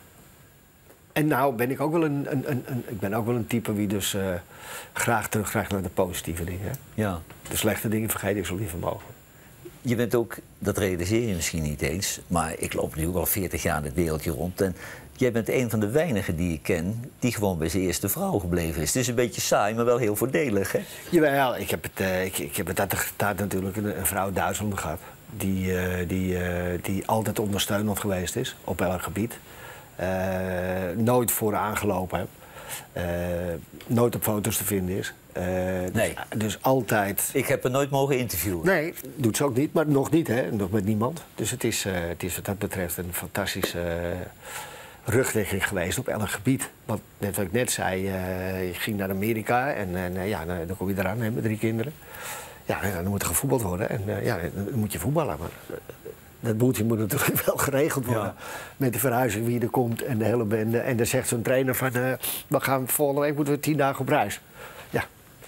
en nou ben ik ook wel een, een, een, een, ik ben ook wel een type wie dus uh, graag terugkrijgt naar de positieve dingen. Ja. De slechte dingen vergeet ik zo liever mogelijk. Je bent ook, dat realiseer je misschien niet eens, maar ik loop nu al veertig jaar in het wereldje rond. En jij bent een van de weinigen die ik ken die gewoon bij zijn eerste vrouw gebleven is. Het is een beetje saai, maar wel heel voordelig, hè? Jawel, ik heb het, uh, ik, ik heb het tijd natuurlijk een, een vrouw uit Duitsland gehad. Die, uh, die, uh, die altijd ondersteunend geweest is op elk gebied. Uh, nooit voor aangelopen heb. Uh, nooit op foto's te vinden is. Uh, nee. dus, dus altijd... Ik heb er nooit mogen interviewen. Nee, doet ze ook niet, maar nog niet, hè. Nog met niemand. Dus het is, uh, het is wat dat betreft een fantastische uh, rugdekking geweest op elk gebied. Want net wat ik net zei, uh, je ging naar Amerika en, en uh, ja, dan, dan kom je eraan hè, met drie kinderen. Ja, dan moet er gevoetbald worden en uh, ja, dan moet je voetballen. Maar, uh, dat boeltje moet natuurlijk wel geregeld worden. Ja. Met de verhuizing, wie er komt en de hele bende. En dan zegt zo'n trainer van, uh, we gaan volgende week moeten we tien dagen op reis. Ja,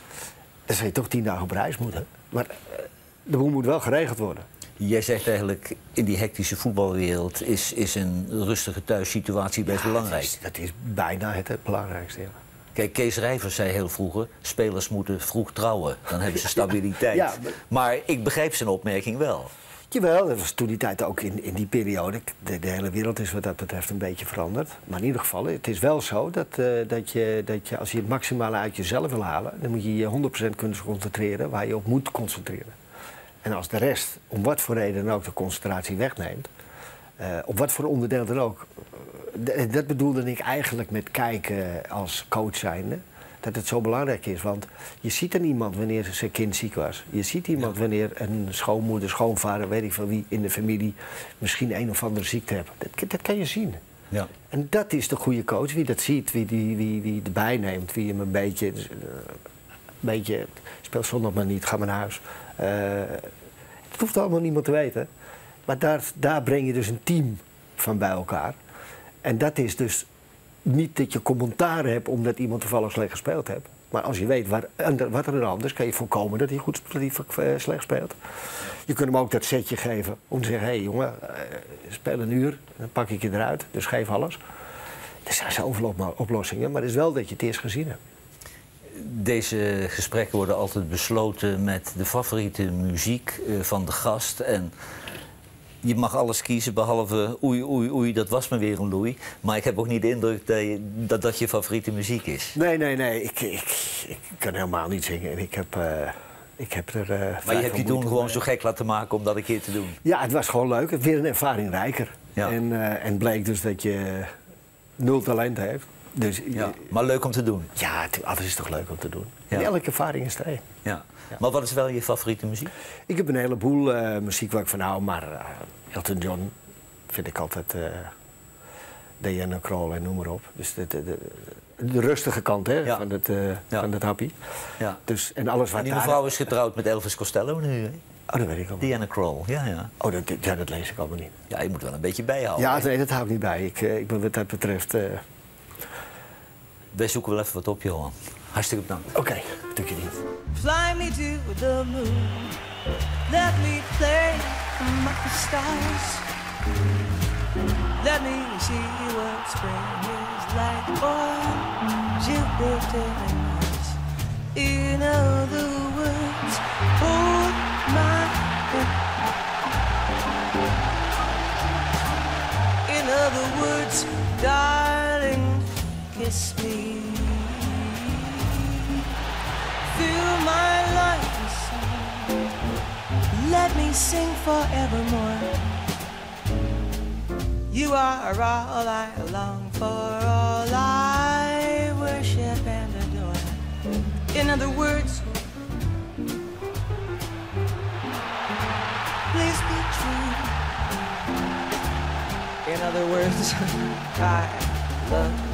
dan zou je toch tien dagen op reis moeten. Maar uh, de boel moet wel geregeld worden. Jij zegt eigenlijk, in die hectische voetbalwereld is, is een rustige thuissituatie best ja, belangrijk. Dat is, dat is bijna het, het belangrijkste, ja. Kijk, Kees Rijvers zei heel vroeger, spelers moeten vroeg trouwen. Dan hebben ze stabiliteit. Ja, maar... maar ik begrijp zijn opmerking wel. Jawel, dat was toen die tijd ook in, in die periode. De, de hele wereld is wat dat betreft een beetje veranderd. Maar in ieder geval, het is wel zo dat, uh, dat, je, dat je als je het maximale uit jezelf wil halen, dan moet je je honderd procent kunnen concentreren waar je op moet concentreren. En als de rest, om wat voor reden dan ook, de concentratie wegneemt, uh, op wat voor onderdeel dan ook. Uh, dat bedoelde ik eigenlijk met kijken als coach zijnde. Dat het zo belangrijk is, want je ziet aan iemand wanneer zijn kind ziek was. Je ziet iemand ja. wanneer een schoonmoeder, schoonvader, weet ik van wie in de familie misschien een of andere ziekte heeft. Dat, dat kan je zien. Ja. En dat is de goede coach, wie dat ziet, wie, die, wie, wie erbij neemt, wie hem een beetje, dus, uh, een beetje, speel zondag maar niet, ga maar naar huis. Uh, dat hoeft allemaal niemand te weten. Maar daar, daar breng je dus een team van bij elkaar. En dat is dus niet dat je commentaar hebt omdat iemand toevallig slecht gespeeld heeft. Maar als je weet waar, wat er dan anders, kan je voorkomen dat hij goed dat hij slecht speelt. Je kunt hem ook dat setje geven om te zeggen, hé hey, jongen, speel een uur, dan pak ik je eruit, dus geef alles. Er zijn zoveel oplossingen, maar het is wel dat je het eerst gezien hebt. Deze gesprekken worden altijd besloten met de favoriete muziek van de gast. En je mag alles kiezen behalve oei, oei, oei, dat was me weer een Louis. Maar ik heb ook niet de indruk dat je, dat, dat je favoriete muziek is. Nee, nee, nee. Ik, ik, ik kan helemaal niet zingen. En ik heb, uh, ik heb er. Uh, maar je hebt je toen gewoon zo gek laten maken om dat een keer te doen? Ja, het was gewoon leuk. Weer een ervaring rijker. Ja. En, uh, en bleek dus dat je nul talent heeft. Dus, ja, maar leuk om te doen? Ja, alles is toch leuk om te doen. Ja. En elke ervaring is er één. Ja. Ja. Maar wat is wel je favoriete muziek? Ik heb een heleboel uh, muziek waar ik van hou, maar uh, Elton John vind ik altijd uh, Diana Krall en noem maar op. Dus de, de, de, de rustige kant hè, ja. van het, uh, ja. van het happy. Ja. Dus, en alles wat en die mevrouw is getrouwd met Elvis Costello nu, hè? Oh, dat weet ik al. Diana Krall, ja, ja. Oh, dat, ja, dat lees ik allemaal niet. Ja, je moet wel een beetje bijhouden. Ja, nee, dat hou ik niet bij. Ik, uh, ik ben wat dat betreft... Uh... Wij zoeken wel even wat op, Johan. Hartstikke bedankt. Oké, okay, doe je niet. Fly me to the moon. Let me play among the stars. Let me see what spring is like on Jupiter and Mars. In other words, hold my hand. In other words, darling, kiss me. Fill my life with song. Let me sing forevermore. You are all I long for, all I worship and adore. In other words, please be true. In other words, I love you.